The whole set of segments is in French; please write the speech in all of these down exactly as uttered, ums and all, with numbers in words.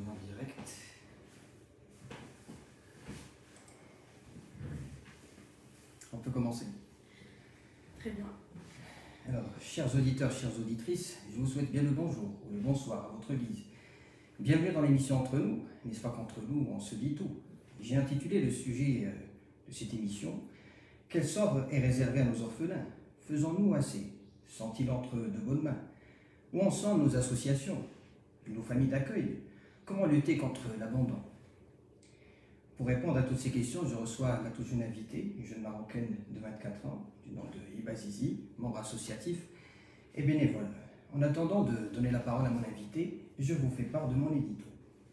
enregistrement direct. On peut commencer. Très bien. Alors, chers auditeurs, chères auditrices, je vous souhaite bien le bonjour ou le bonsoir à votre guise. Bienvenue dans l'émission Entre nous, n'est-ce pas qu'entre nous on se dit tout. J'ai intitulé le sujet de cette émission « Quel sort est réservé à nos orphelins? Faisons-nous assez? Sont-ils entre de bonnes mains? Où en sont nos associations, nos familles d'accueil? Comment lutter contre l'abandon ?» Pour répondre à toutes ces questions, je reçois ma toute jeune invitée, une jeune Marocaine de vingt-quatre ans, du nom de Hiba Zizi, membre associatif et bénévole. En attendant de donner la parole à mon invité, je vous fais part de mon édito.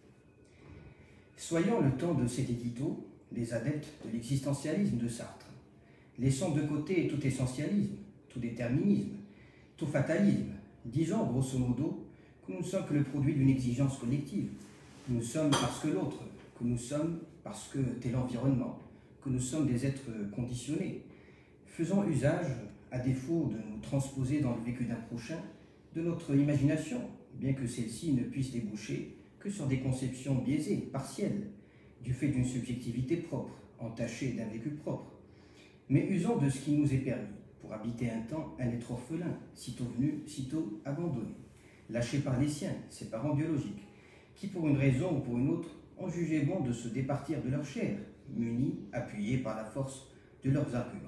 Soyons le temps de cet édito les adeptes de l'existentialisme de Sartre. Laissons de côté tout essentialisme, tout déterminisme, tout fatalisme, disons grosso modo que nous ne sommes que le produit d'une exigence collective. Nous sommes parce que l'autre, que nous sommes parce que tel l'environnement, que nous sommes des êtres conditionnés. Faisons usage, à défaut de nous transposer dans le vécu d'un prochain, de notre imagination, bien que celle-ci ne puisse déboucher que sur des conceptions biaisées, partielles, du fait d'une subjectivité propre, entachée d'un vécu propre. Mais usons de ce qui nous est permis, pour habiter un temps un être orphelin, sitôt venu, sitôt abandonné, lâché par les siens, ses parents biologiques, qui pour une raison ou pour une autre ont jugé bon de se départir de leur chair, munis, appuyés par la force de leurs arguments.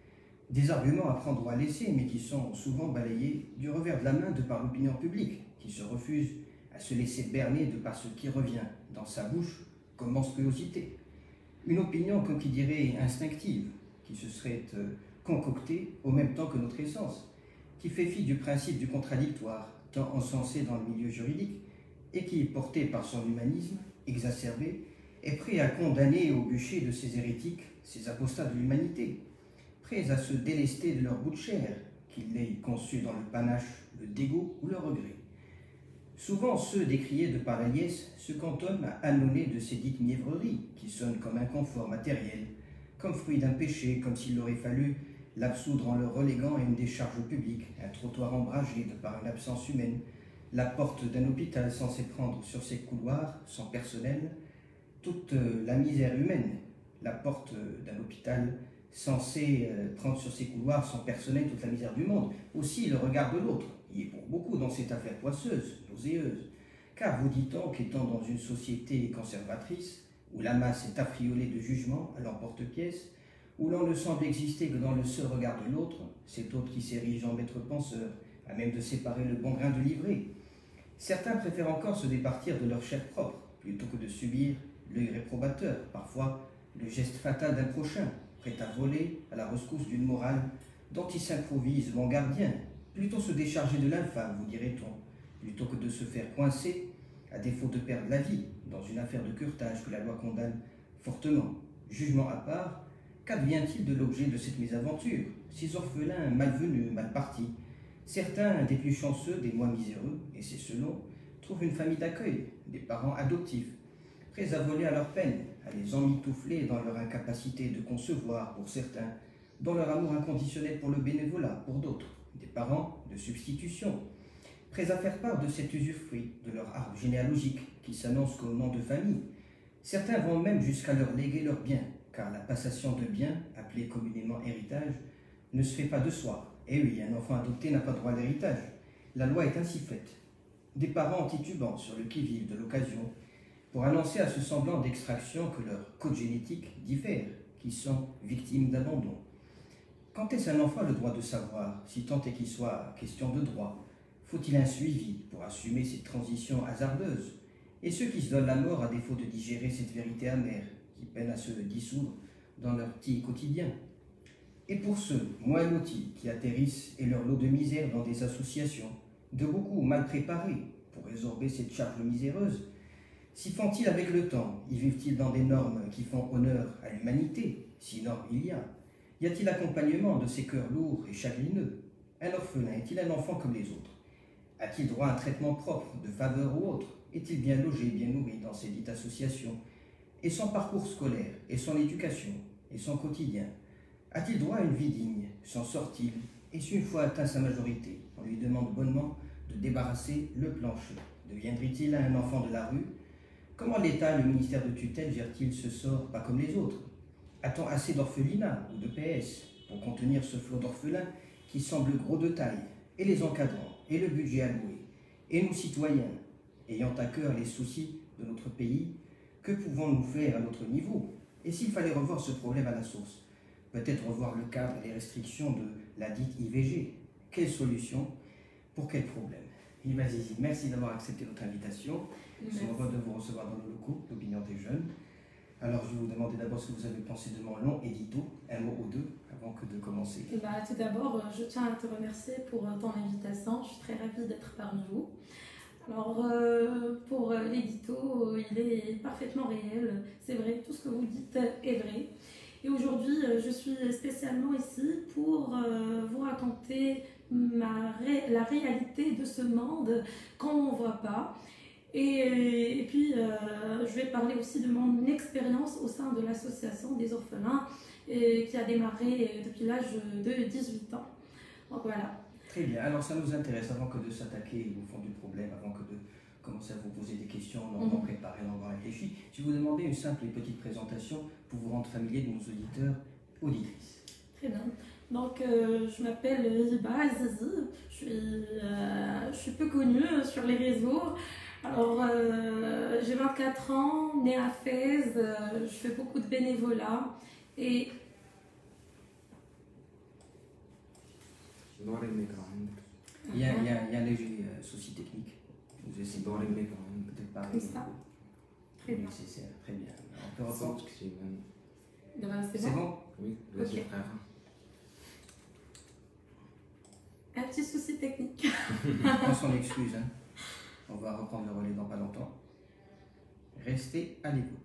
Des arguments à prendre ou à laisser, mais qui sont souvent balayés du revers de la main de par l'opinion publique, qui se refuse à se laisser berner de par ce qui revient dans sa bouche comme monstruosité. Une opinion, comme qui dirait, instinctive, qui se serait euh, concoctée au même temps que notre essence, qui fait fi du principe du contradictoire, tant encensé dans le milieu juridique, et qui, porté par son humanisme exacerbé, est prêt à condamner au bûcher de ces hérétiques, ces apostats de l'humanité, prêts à se délester de leur bout de chair, qu'ils l'aient conçu dans le panache, le dégoût ou le regret. Souvent, ceux décriés de par la liesse se cantonnent à ânonner de ces dites mièvreries, qui sonnent comme un confort matériel, comme fruit d'un péché, comme s'il aurait fallu l'absoudre en le reléguant à une décharge publique, un trottoir ombragé de par une absence humaine, la porte d'un hôpital censé prendre sur ses couloirs, sans personnel, toute la misère humaine, la porte d'un hôpital censé prendre sur ses couloirs sans personnel toute la misère du monde, aussi le regard de l'autre, y est pour beaucoup dans cette affaire poisseuse, nauséeuse, car vous dit-on qu'étant dans une société conservatrice, où la masse est affriolée de jugements à l'emporte-pièce, où l'on ne semble exister que dans le seul regard de l'autre, cet autre qui s'érige en maître penseur, à même de séparer le bon grain de l'ivraie. Certains préfèrent encore se départir de leur chair propre, plutôt que de subir l'œil réprobateur, parfois le geste fatal d'un prochain, prêt à voler à la rescousse d'une morale dont ils s'improvisent bon gardien, plutôt se décharger de l'infâme, vous dirait-on, plutôt que de se faire coincer, à défaut de perdre la vie, dans une affaire de curtage que la loi condamne fortement. Jugement à part, qu'advient-il de l'objet de cette mésaventure? Ces orphelins malvenus, mal partis, certains des plus chanceux, des moins miséreux, et c'est selon, trouvent une famille d'accueil, des parents adoptifs, prêts à voler à leur peine, à les emmitoufler dans leur incapacité de concevoir pour certains, dans leur amour inconditionnel pour le bénévolat pour d'autres, des parents de substitution, prêts à faire part de cet usufruit, de leur arbre généalogique qui s'annonce comme nom de famille. Certains vont même jusqu'à leur léguer leurs biens, car la passation de biens, appelée communément héritage, ne se fait pas de soi. Et oui, un enfant adopté n'a pas droit à l'héritage. La loi est ainsi faite. Des parents titubants sur le qui-vive de l'occasion, pour annoncer à ce semblant d'extraction que leur code génétique diffère, qui sont victimes d'abandon. Quand est-ce un enfant le droit de savoir, si tant est qu'il soit question de droit? Faut-il un suivi pour assumer cette transition hasardeuse? Et ceux qui se donnent la mort à défaut de digérer cette vérité amère, qui peine à se dissoudre dans leur petit quotidien? Et pour ceux, moins lotis, qui atterrissent et leur lot de misère dans des associations, de beaucoup mal préparés pour résorber cette charge miséreuse, s'y font-ils avec le temps? Y vivent-ils dans des normes qui font honneur à l'humanité, si normes il y a? Y a-t-il accompagnement de ces cœurs lourds et chagrineux? Un orphelin est-il un enfant comme les autres? A-t-il droit à un traitement propre, de faveur ou autre? Est-il bien logé, bien nourri dans ces dites associations? Et son parcours scolaire, et son éducation, et son quotidien? A-t-il droit à une vie digne? S'en sort-il? Et si une fois atteint sa majorité, on lui demande bonnement de débarrasser le plancher, deviendrait-il un enfant de la rue, Comment l'État, le ministère de tutelle, gère-t-il ce sort pas comme les autres? A-t-on assez d'orphelinats ou de P S pour contenir ce flot d'orphelins qui semble gros de taille, et les encadrants, et le budget alloué, et nous citoyens, ayant à cœur les soucis de notre pays, que pouvons-nous faire à notre niveau? Et s'il fallait revoir ce problème à la source? Peut-être revoir le cadre et les restrictions de la dite I V G? Quelle solution? Pour quel problème? Ilma Zizi, merci d'avoir accepté notre invitation. Nous sommes heureux de vous recevoir dans nos locaux, l'Opinion des Jeunes. Alors, je vais vous demander d'abord ce que vous avez pensé de mon long édito, un mot ou deux, avant que de commencer. Et bah, tout d'abord, je tiens à te remercier pour ton invitation. Je suis très ravie d'être parmi vous. Alors, euh, pour l'édito, il est parfaitement réel. C'est vrai, tout ce que vous dites est vrai. Et aujourd'hui, je suis spécialement ici pour euh, vous raconter ma ré la réalité de ce monde qu'on ne voit pas. Et, et puis, euh, je vais parler aussi de mon expérience au sein de l'association des orphelins et, qui a démarré depuis l'âge de dix-huit ans. Donc voilà. Très bien. Alors, ça nous intéresse, avant que de s'attaquer au fond du problème, avant que de commencer à vous poser des questions, longuement mm-hmm. préparées, longuement réfléchies, je vais vous demander une simple et petite présentation pour vous rendre familier de nos auditeurs, auditrices. Très bien. Donc, euh, je m'appelle Hiba Zizi. Je suis, euh, je suis peu connue sur les réseaux. Alors, euh, j'ai vingt-quatre ans, née à Fès, euh, je fais beaucoup de bénévolat et... Il y a, il y a, il y a un léger euh, souci technique. Vous essayez de parler. Comme ça. Très bien. Nécessaire. Très bien. On peut reprendre. C'est bon, bon? Oui, okay. Un petit souci technique. On s'en excuse. Hein. On va reprendre le relais dans pas longtemps. Restez à l'écoute.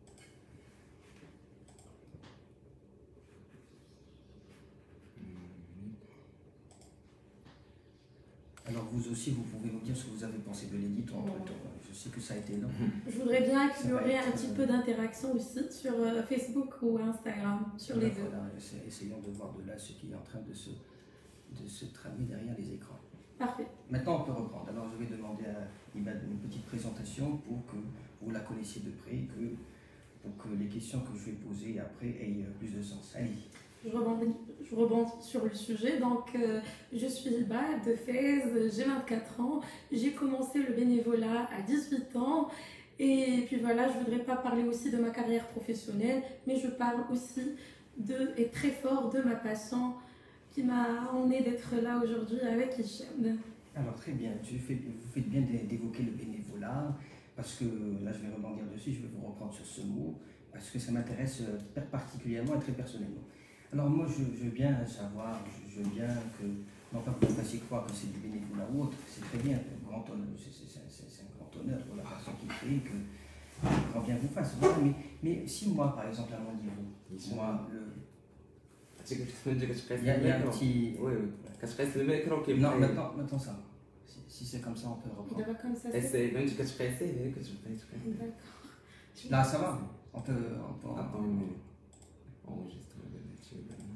Alors vous aussi, vous pouvez nous dire ce que vous avez pensé de l'édito entre temps. Je sais que ça a été long. Je voudrais bien qu'il y aurait un petit peu d'interaction aussi sur Facebook ou Instagram, sur les deux. Voilà, essayons de voir de là ce qui est en train de se, de se tramer derrière les écrans. Parfait. Maintenant, on peut reprendre. Alors, je vais demander à Ibad une petite présentation pour que vous la connaissiez de près, que, pour que les questions que je vais poser après aient plus de sens. Allez-y. Je rebondis, je rebondis sur le sujet. Donc, euh, je suis Ibad de Fès, j'ai vingt-quatre ans. J'ai commencé le bénévolat à dix-huit ans. Et puis voilà, je ne voudrais pas parler aussi de ma carrière professionnelle, mais je parle aussi de, et très fort de ma passion qui m'a emmené d'être là aujourd'hui avec Hichem. Alors très bien, tu fais, vous faites bien d'évoquer le bénévolat, parce que là je vais rebondir dessus, je vais vous reprendre sur ce mot, parce que ça m'intéresse particulièrement et très personnellement. Alors moi je, je veux bien savoir, je, je veux bien que, non pas que vous fassiez croire que c'est du bénévolat ou autre, c'est très bien, grand honneur, c'est un grand honneur pour la personne qui fait, que grand bien vous fasse. Voilà, mais, mais si moi par exemple à mon niveau, moi le... Il y, a, il y a un petit... Oui, oui. Non, maintenant, maintenant ça. Si, si c'est comme ça, on peut reprendre. Il va comme ça. C'est D'accord. Là, ça va. On peut... On peut Attends une minute. Enregistre le également.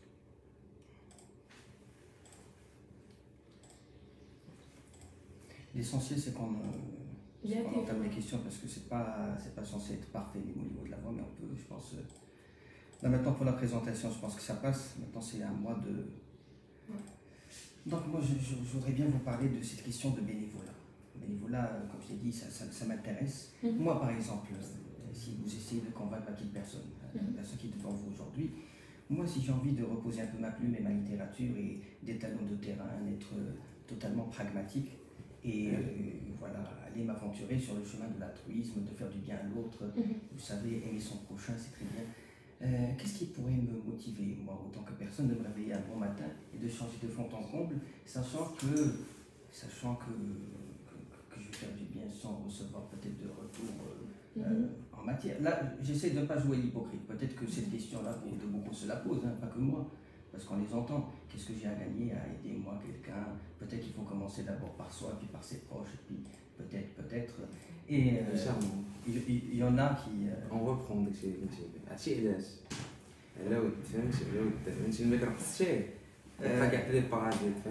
L'essentiel, c'est qu'on qu entame les questions parce que c'est pas, c'est pas censé être parfait au niveau de la voix, mais on peut, je pense... Là maintenant pour la présentation, je pense que ça passe. Maintenant c'est à moi de... Ouais. Donc moi je, je, je voudrais bien vous parler de cette question de bénévolat. Le bénévolat, comme je l'ai dit, ça, ça, ça m'intéresse. Mm-hmm. Moi par exemple, si vous essayez de convaincre ma petite personne, mm-hmm. la personne qui est devant vous aujourd'hui, moi si j'ai envie de reposer un peu ma plume et ma littérature et des talons de terrain, d'être totalement pragmatique et mm-hmm. euh, voilà, aller m'aventurer sur le chemin de l'altruisme, de faire du bien à l'autre, mm-hmm. vous savez, aimer son prochain, c'est très bien. Euh, Qu'est-ce qui pourrait me motiver, moi, autant que personne, de me réveiller un bon matin et de changer de fond en comble, sachant que, sachant que, que, que je vais faire du bien sans recevoir peut-être de retour euh, mm-hmm. euh, en matière. Là, j'essaie de ne pas jouer l'hypocrite. Peut-être que cette question-là, de beaucoup se la posent, hein, pas que moi, parce qu'on les entend. Qu'est-ce que j'ai à gagner à aider moi quelqu'un? Peut-être qu'il faut commencer d'abord par soi, puis par ses proches, et puis peut-être, peut-être. Et euh, il, il, il y en a qui... Euh... On reprend داك الشيء اللي كنتي هادشي علاش على ود فهمتي على ود فهمتي ملي كنقص شي بقى كاع لي بارازيت فهمتي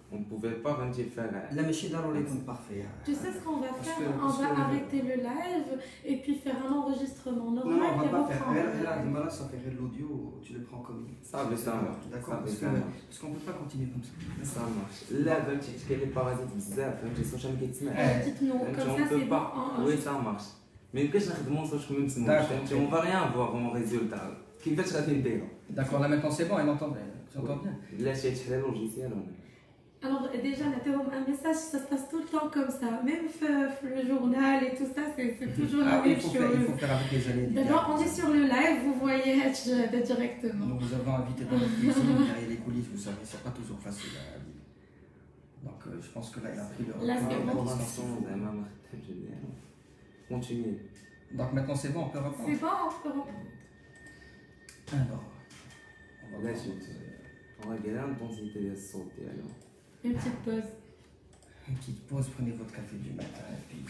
On ne pouvait pas venir faire. La machine d'arrêt est parfaite. Tu sais ce qu'on va Parce faire? que- On parce va que- arrêter le live et puis faire un enregistrement Non, normal non, on et va pas faire. reprendre. Là, là, là, ça fait l'audio, tu le prends comme il Ça va, ça va. D'accord, Ça va, parce ça que- va. parce qu'on peut pas continuer comme ça. Ça marche. Là, فهمتي حيت كاين لي بارازيت بزاف فهمتي الصوت ما كيتسمعش. Euh, Dites-nous, فهمتي comme on ça peut c'est bon. pas. hein, Oui, ça marche. ما يمكنش نخدموا صوتكم ما مسموعش D'accord. فهمتي on va rien voir en résultat. كيفاش غادي نديرو؟ D'accord, là maintenant c'est bon, elle m'entend bien. Tu entends bien? لا شي حل لوجيسيال ولا. Alors déjà, on a un message, ça se passe tout le temps comme ça. Même euh, le journal et tout ça, c'est c'est toujours Ah la oui, il même faut, faire, il chose. faut faire avec les années. D'abord, on est sur le live, vous voyez Hatch euh, directement. Nous vous avons invité dans notre cuisine, derrière les coulisses, vous savez, c'est pas toujours facile à dire. Donc euh, je pense que là, il a pris le Là, recul, c'est la bon. Pour distance qu'il l'instant, faut. زعما ما خدامش مزيان. Continuez. Donc maintenant c'est bon, on peut reprendre. C'est bon, on peut reprendre. Alors, on va Là, prendre, je- euh, On va regarder l'intensité de الصوت ديالو. Une petite pause. une petite pause, prenez votre café du matin et puis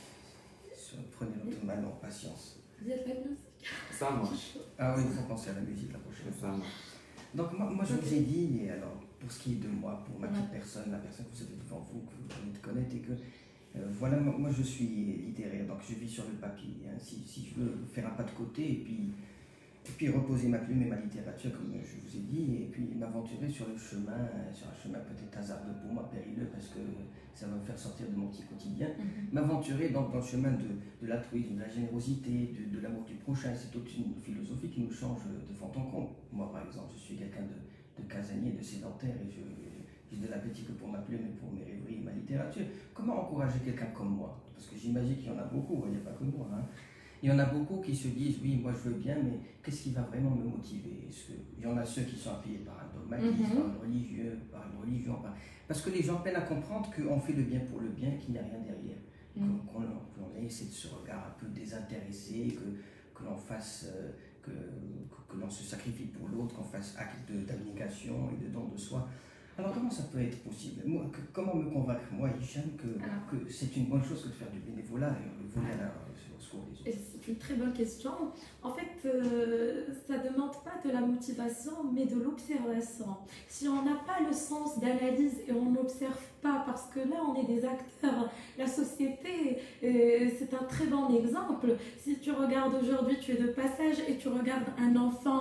euh, prenez votre mal en patience. Il y a de la musique. Ça marche. Ah oui, il faut penser à la musique la prochaine fois. Ça marche. Donc moi, moi, je Ok. vous ai dit, et alors pour ce qui est de moi, pour ma petite Ouais. personne, la personne que vous avez devant vous, que vous venez de connaître, et que euh, voilà, moi, moi, je suis littéraire, donc je vis sur le papier. hein. Si, si je veux faire un pas de côté et puis, et puis reposer ma plume et ma littérature, comme je vous ai dit, et puis m'aventurer sur le chemin, euh, sur un chemin peut-être hasardeux pour moi, périlleux, parce que ça va me faire sortir de mon petit quotidien, m'aventurer dans, dans le chemin de, de l'altruisme, de la générosité, de, de l'amour du prochain. C'est toute une philosophie qui nous change de fond en comble. Moi, par exemple, je suis quelqu'un de, de casanier, de sédentaire, et je j'ai de l'appétit que pour ma plume et pour mes rêveries et ma littérature. Comment encourager quelqu'un comme moi? Parce que j'imagine qu'il y en a beaucoup, il n'y a pas que moi. Hein. Il y en a beaucoup qui se disent, oui, moi je veux bien, mais qu'est-ce qui va vraiment me motiver? Est-ce que... Il y en a ceux qui sont appuyés par un dogmatisme, Mhm. par un religieux, par une religion, par... parce que les gens peinent à comprendre qu'on fait le bien pour le bien, qu'il n'y a rien derrière. Mm. Qu'on qu'on, qu'on ait ce regard un peu désintéressé, que, que l'on fasse, euh, que, que, que l'on se sacrifie pour l'autre, qu'on fasse acte de- d'abnégation et de don de soi. Alors comment ça peut être possible? Moi, que- Comment me convaincre, moi, Hicham, que, Alors. que c'est une bonne chose que de faire du bénévolat et de voler à la, au secours des autres? Et c'est une très bonne question. En fait, euh, ça ne demande pas de la motivation, mais de l'observation. Si on n'a pas le sens d'analyse et on n'observe pas, parce que là, on est des acteurs, la société, euh, c'est un très bon exemple. Si tu regardes aujourd'hui, tu es de passage et tu regardes un enfant,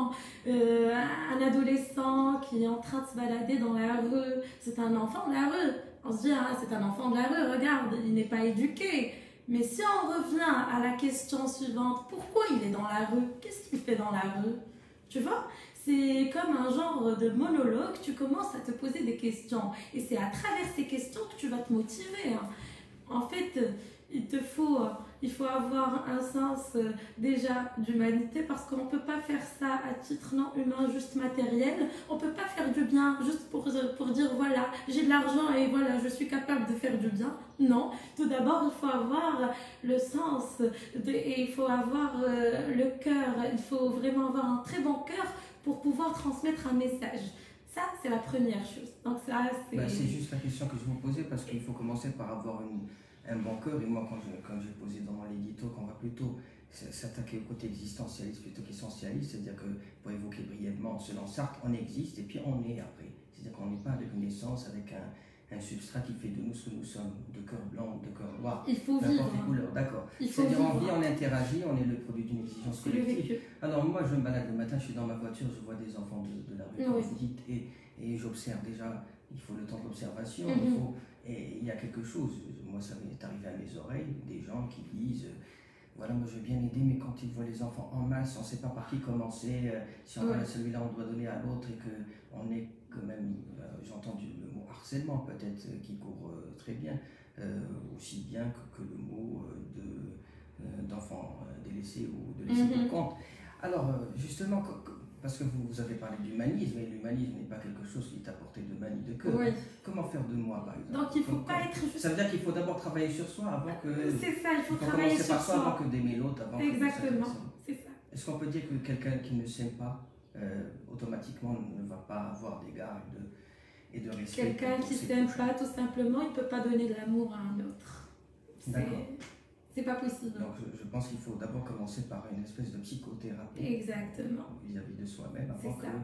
euh, un adolescent qui est en train de se balader dans la rue, c'est un enfant de la rue. On se dit, ah, c'est un enfant de la rue, regarde, il n'est pas éduqué. Mais si on revient à la question suivante, pourquoi il est dans la rue? Qu'est-ce qu'il fait dans la rue? Tu vois? C'est comme un genre de monologue, tu commences à te poser des questions. Et c'est à travers ces questions que tu vas te motiver. hein. En fait, il te faut, il faut avoir un sens euh, déjà d'humanité parce qu'on ne peut pas faire ça à titre non humain, juste matériel. On ne peut pas faire du bien juste pour, pour dire voilà, j'ai de l'argent et voilà, je suis capable de faire du bien. Non, tout d'abord, il faut avoir le sens de, et il faut avoir euh, le cœur. Il faut vraiment avoir un très bon cœur pour pouvoir transmettre un message. Ça, c'est la première chose. Donc ça, c'est... Ben, c'est juste la question que je vous posais parce qu'il faut commencer par avoir une, un bon cœur. Et moi, quand, je, quand j'ai posé dans l'édito, qu'on va plutôt s'attaquer au côté existentialiste plutôt qu'essentialiste, c'est-à-dire que, pour évoquer brièvement, selon Sartre, on existe et puis on est après. C'est-à-dire qu'on n'est pas avec une essence, avec un, un substrat qui fait de nous ce que nous sommes, de cœur blanc, de cœur noir, Il faut peu importe vivre. les couleurs, d'accord. Il faut C'est-à-dire on vit, vivre. on interagit, on est le produit d'une exigence C'est le collective. vécu. Alors moi, je me balade le matin, je suis dans ma voiture, je vois des enfants de, de la rue, comme Oui. vous dites, et, et j'observe déjà, il faut le temps d'observation, Mhm. il faut, et il y a quelque chose, moi ça m'est arrivé à mes oreilles, des gens qui disent, euh, voilà, moi je veux bien aider, mais quand ils voient les enfants en masse, on ne sait pas par qui commencer, euh, si on Ouais. a celui-là, on doit donner à l'autre, et qu'on est quand même, euh, j'ai entendu le mot harcèlement peut-être, euh, qui court euh, très bien, euh, aussi bien que, que le mot euh, de, euh, d'enfants euh, délaissés ou de laissés pour Mhm. compte. Alors, euh, justement, co- co- parce que vous, vous avez parlé d'humanisme, et l'humanisme n'est pas quelque chose qui est apporté de main ni de cœur. Oui. Comment faire de moi, par exemple? Donc il ne faut Comme- pas être juste... Ça veut dire qu'il faut d'abord travailler sur soi avant que. C'est ça, il faut Il faut travailler commencer sur par soi avant soi. que d'aimer l'autre, avant que de Exactement, s'intéresser. c'est ça. Est-ce qu'on peut dire que quelqu'un qui ne s'aime pas, euh, automatiquement ne va pas avoir d'égard et de, et de respect? Quelqu'un pour qui ses s'aime prochains? pas, tout simplement, il ne peut pas donner de l'amour à un autre. D'accord. C'est c'est pas possible. Donc je, je pense qu'il faut d'abord commencer par une espèce de psychothérapie Exactement. vis-à-vis de soi-même avant C'est que, ça.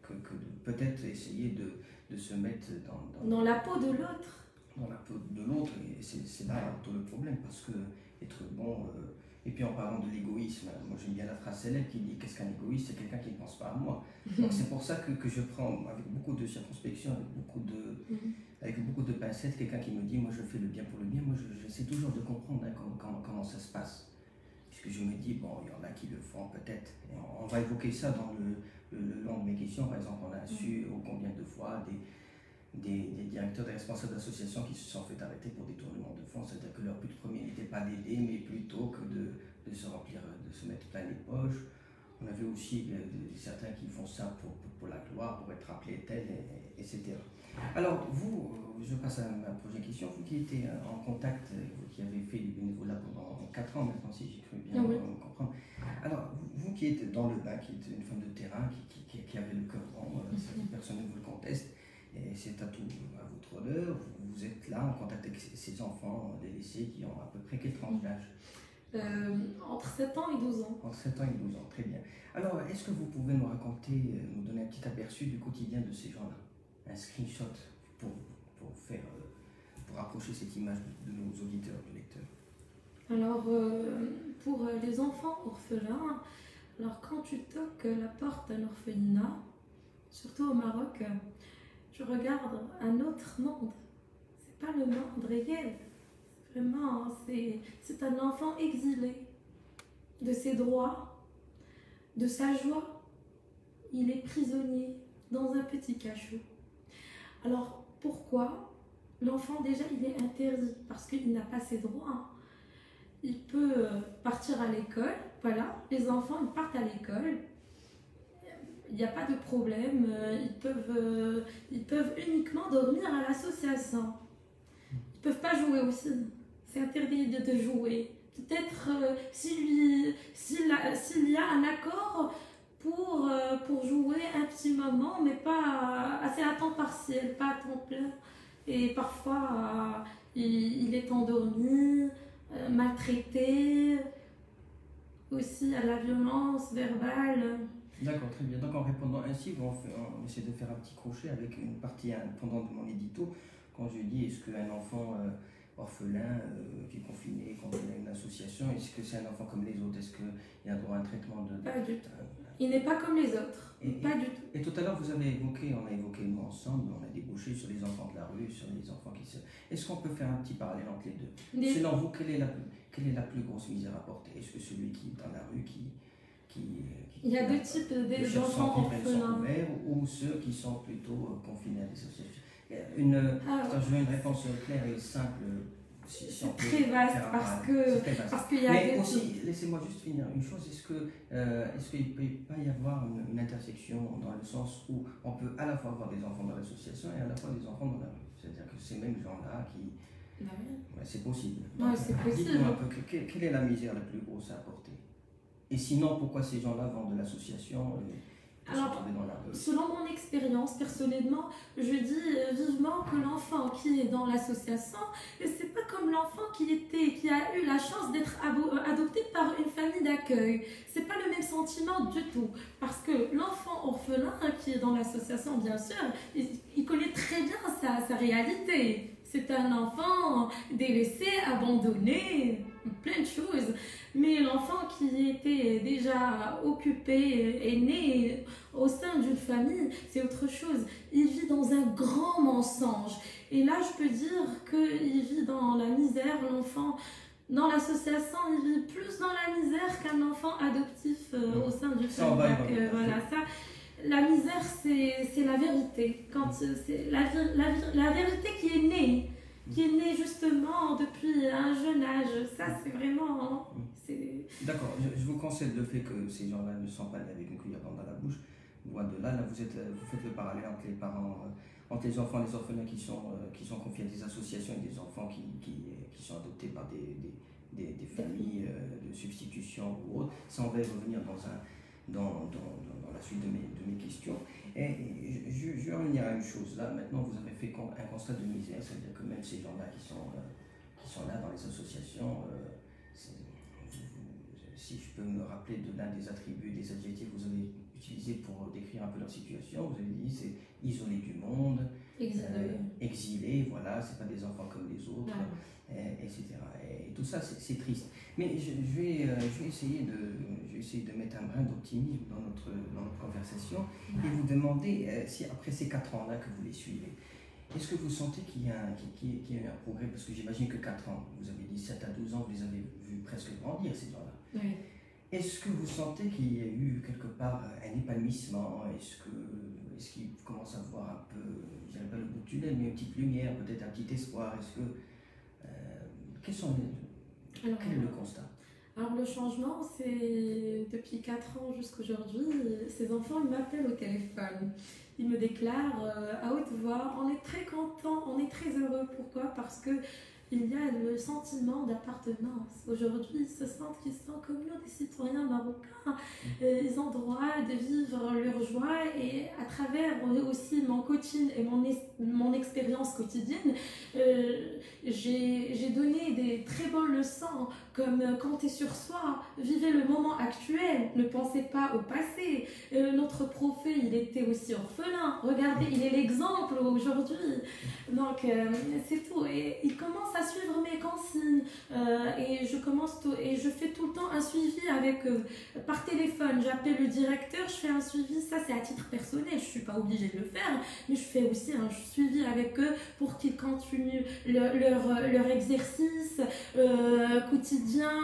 que, que de peut-être essayer de, de se mettre dans, dans, dans la peau de l'autre. Dans la peau de l'autre, et c'est là tout le problème, parce que être bon. Euh, et puis en parlant de l'égoïsme, moi j'aime bien la phrase célèbre qui dit qu'est-ce qu'un égoïste? C'est quelqu'un qui ne pense pas à moi. Donc c'est pour ça que, que je prends avec beaucoup de circonspection, avec beaucoup de, avec beaucoup de pincettes, quelqu'un qui me dit moi je fais le bien pour le bien, moi j'essaie toujours de comprendre hein, comment, comment, comment ça se passe. Puisque je me dis, bon, il y en a qui le font peut-être. On, on va évoquer ça dans le, le, le long de mes questions. Par exemple, on a su oh, combien de fois des, des, des directeurs, des responsables d'associations qui se sont fait arrêter pour détournement de fonds. C'est-à-dire que leur but premier n'était pas d'aider, mais plutôt que de, de se remplir, de se mettre plein les poches. On avait aussi euh, certains qui font ça pour, pour, pour la gloire, pour être appelé tel, et, et cetera. Alors, vous, je passe à ma prochaine question. Vous qui étiez en contact, vous qui avez fait du bénévolat pendant quatre ans maintenant, si j'ai cru bien oui. comprendre. Alors, vous, vous qui êtes dans le bain, qui êtes une femme de terrain, qui, qui, qui avait le cœur rond, mm-hmm. personne ne vous le conteste, et c'est à tout à votre honneur, vous êtes là en contact avec ces enfants délaissés qui ont à peu près quelle tranche d'âge? euh, Entre sept ans et douze ans. Entre sept ans et douze ans, très bien. Alors, est-ce que vous pouvez nous raconter, nous donner un petit aperçu du quotidien de ces gens-là? Un screenshot pour, pour faire, pour rapprocher cette image de nos auditeurs, de lecteurs. Alors, euh, pour les enfants orphelins, alors quand tu toques la porte d'un orphelinat, surtout au Maroc, je regarde un autre monde. C'est pas le monde réel. Vraiment, c'est un enfant exilé de ses droits, de sa joie. Il est prisonnier dans un petit cachot. Alors, pourquoi? L'enfant, déjà, il est interdit parce qu'il n'a pas ses droits. Il peut partir à l'école, voilà, les enfants, ils partent à l'école, il n'y a pas de problème, ils peuvent, ils peuvent uniquement dormir à l'association. Ils ne peuvent pas jouer aussi, c'est interdit de, de jouer. Peut-être euh, s'il s'il y a un accord pour, euh, pour jouer un petit moment, mais pas assez à temps partiel, pas à temps plein. Et parfois, euh, il, il est endormi, euh, maltraité, aussi à la violence verbale. D'accord, très bien. Donc en répondant ainsi, on, fait, on essaie de faire un petit crochet avec une partie indépendante de mon édito. Quand je dis est-ce qu'un enfant euh, orphelin euh, qui est confiné, quand il a une association, est-ce que c'est un enfant comme les autres? Est-ce qu'il a droit à un traitement de... Pas du tout. Il n'est pas comme les autres. Et, pas et, du tout. Et tout à l'heure, vous avez évoqué, on a évoqué nous ensemble, on a débouché sur les enfants de la rue, sur les enfants qui se... Est-ce qu'on peut faire un petit parallèle entre les deux? Des... Selon vous, quelle est, la plus, quelle est la plus grosse misère à porter? Est-ce que celui qui est dans la rue, qui... qui, qui Il y a deux types d'enfants orphelins. Ou ceux qui sont plutôt confinés à des associations? Une, ah, je veux une réponse claire et simple. Si, si c'est très vaste parce que parce qu'il y a mais aussi, laissez-moi juste finir une chose, est-ce que euh, est-ce qu'il peut pas y avoir une, une intersection dans le sens où on peut à la fois avoir des enfants dans l'association et à la fois des enfants dans la rue, c'est-à-dire que ces mêmes gens-là qui bah oui. Ouais, c'est possible. Ouais, c'est possible. Dites-moi un peu quelle, quelle est la misère la plus grosse à apporter, et sinon pourquoi ces gens-là vont de l'association et alors, selon mon expérience, personnellement, je dis vivement que l'enfant qui est dans l'association, c'est pas comme l'enfant qui était, qui a eu la chance d'être adopté par une famille d'accueil. C'est pas le même sentiment du tout. Parce que l'enfant orphelin qui est dans l'association, bien sûr, il, il connaît très bien sa, sa réalité. C'est un enfant délaissé, abandonné, plein de choses. Mais l'enfant qui était déjà occupé et né au sein d'une famille, c'est autre chose. Il vit dans un grand mensonge. Et là, je peux dire qu'il vit dans la misère. L'enfant, dans l'association, il vit plus dans la misère qu'un enfant adoptif euh, au sein d'une famille. Donc, euh, voilà, ça. La misère, c'est la vérité. Quand c'est la, la, la vérité qui est née. qui est né justement depuis un jeune âge. Ça, c'est vraiment... D'accord, je, je vous conseille le fait que ces gens-là ne sont pas nés avec une cuillère dans la bouche. Loin de là, là vous, êtes, vous faites le parallèle entre les parents, euh, entre les enfants et les orphelins qui sont, euh, qui sont confiés à des associations et des enfants qui, qui, qui sont adoptés par des, des, des, des familles euh, de substitution ou autres. Ça, on va y revenir dans, un, dans, dans, dans la suite de mes, de mes questions. Et, et je, je vais revenir à une chose. Là, maintenant, vous avez fait un constat de misère, c'est-à-dire que même ces gens-là qui sont, euh, qui sont là dans les associations, euh, si je peux me rappeler de l'un des attributs, des adjectifs que vous avez utilisé pour décrire un peu leur situation. Vous avez dit c'est isolé du monde, Exilé. euh, exilé, voilà, c'est pas des enfants comme les autres, Ouais. et, etc. Et tout ça, c'est triste. Mais je, je, vais, euh, je, vais essayer de, je vais essayer de mettre un brin d'optimisme dans notre, dans notre conversation Ouais. et vous demander euh, si après ces quatre ans-là que vous les suivez, est-ce que vous sentez qu'il y, qu qu y a eu un progrès? Parce que j'imagine que quatre ans, vous avez dit sept à douze ans, vous les avez vus presque grandir, ces gens-là. Oui. Est-ce que vous sentez qu'il y a eu quelque part un épanouissement? Est-ce que est-ce qu'ils commencent à voir un peu, je dirais pas le bout du tunnel, mais une petite lumière, peut-être un petit espoir? Est-ce que euh, quels sont les, Alors, quel est le constat? Alors le changement, c'est depuis quatre ans jusqu'à aujourd'hui, ces enfants ils m'appellent au téléphone. Ils me déclarent euh, à haute voix, on est très contents, on est très heureux. Pourquoi? Parce que il y a le sentiment d'appartenance. Aujourd'hui, ils se sentent qu'ils sont comme nous, des citoyens marocains. Euh, ils ont droit de vivre leur joie et à travers aussi mon coaching et mon, mon expérience quotidienne, euh, j'ai donné des très bonnes leçons comme compter sur soi, vivez le moment actuel, ne pensez pas au passé. Euh, notre prophète, il était aussi orphelin. Regardez, il est l'exemple aujourd'hui. Donc, euh, c'est tout. Et il commence à suivre mes consignes. Euh, et je commence tout, et je fais tout le temps un suivi avec eux. Par téléphone, j'appelle le directeur, je fais un suivi. Ça, c'est à titre personnel. Je ne suis pas obligée de le faire. Mais je fais aussi un suivi avec eux pour qu'ils continuent le, leur, leur exercice euh, quotidien.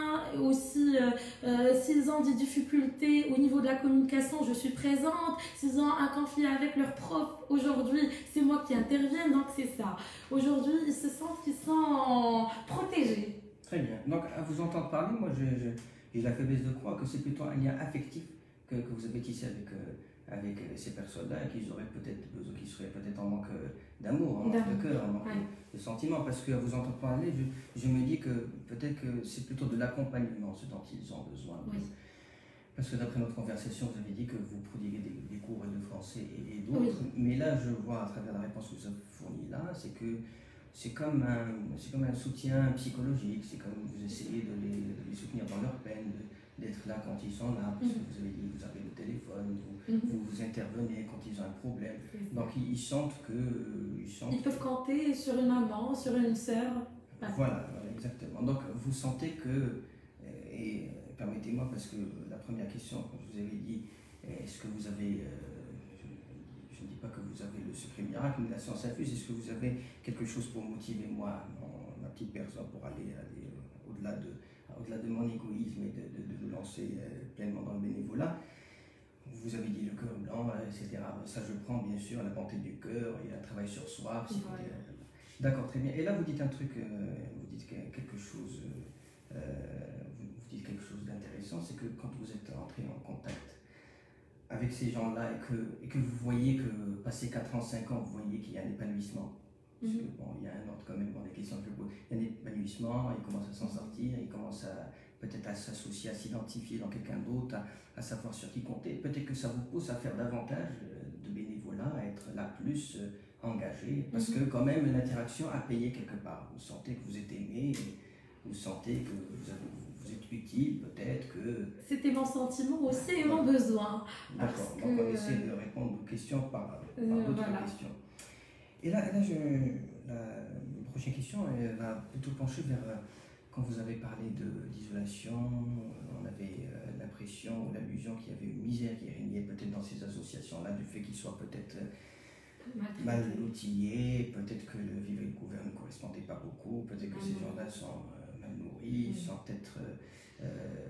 Aussi, euh, euh, s'ils ont des difficultés au niveau de la communication, je suis présente. S'ils ont un conflit avec leur prof, aujourd'hui, c'est moi qui interviens, donc c'est ça. Aujourd'hui, ils se sentent qu'ils sont protégés. Très bien. Donc, à vous entendre parler, moi, j'ai la faiblesse de croire que c'est plutôt un lien affectif que, que vous avez tissé avec, euh, avec ces personnes-là, qu'ils auraient peut-être besoin, qu'ils seraient peut-être en manque d'amour, en manque de cœur, en manque ouais. de sentiments. Parce qu'à vous entendre parler, je, je me dis que peut-être que c'est plutôt de l'accompagnement, ce dont ils ont besoin. Oui. Parce que d'après notre conversation, vous avez dit que vous prodiguez des, des cours de français et, et d'autres. Oui. Mais là, je vois à travers la réponse que vous avez fournie là, c'est que c'est comme, comme un soutien psychologique, c'est comme vous essayez de les, de les soutenir dans leur peine, d'être là quand ils sont là, parce que vous avez dit, vous avez le téléphone, vous, mm-hmm. vous, vous intervenez quand ils ont un problème. Donc ils, ils sentent que... Ils, sentent ils peuvent compter sur une maman, sur une sœur. Voilà, voilà, exactement. Donc vous sentez que, et permettez-moi, parce que la première question, quand je vous avais dit, est-ce que vous avez... Je ne dis pas que vous avez le secret miracle, mais la science infuse, est-ce que vous avez quelque chose pour motiver moi, mon, ma petite personne, pour aller, aller au-delà de, au-delà de mon égoïsme et de, de, de me lancer pleinement dans le bénévolat? Vous avez dit le cœur blanc, et cetera. Ça, je prends bien sûr la bonté du cœur et un travail sur soi. Si ouais. D'accord, très bien. Et là, vous dites un truc, euh, vous dites quelque chose, euh, vous, vous dites quelque chose d'intéressant, c'est que quand vous êtes entré en contact avec ces gens-là et que, et que vous voyez que, passé quatre ans, cinq ans, vous voyez qu'il y a un épanouissement. Parce que, bon, il y a un ordre quand même dans les questions que je pose. Il y a un épanouissement, il commence à s'en sortir, il commence à peut-être à s'associer, à s'identifier dans quelqu'un d'autre, à, à savoir sur qui compter. Peut-être que ça vous pousse à faire davantage de bénévolat, à être là plus engagé, parce que quand même l'interaction a payé quelque part. Vous sentez que vous êtes aimé, vous sentez que vous avez... vous êtes utile, peut-être que... C'était mon sentiment aussi et mon besoin. D'accord, donc on essaie de répondre aux questions par, par euh, d'autres voilà. questions. Et là, là je, la prochaine question, elle va plutôt pencher vers, quand vous avez parlé d'isolation, on avait euh, l'impression ou l'allusion qu'il y avait une misère qui régnait peut-être dans ces associations-là, du fait qu'ils soient peut-être mal outillés, peut-être que le vivre et le couvert ne correspondait pas beaucoup, peut-être que mmh. ces gens-là sont euh, mal nourris, mmh. sont peut-être euh,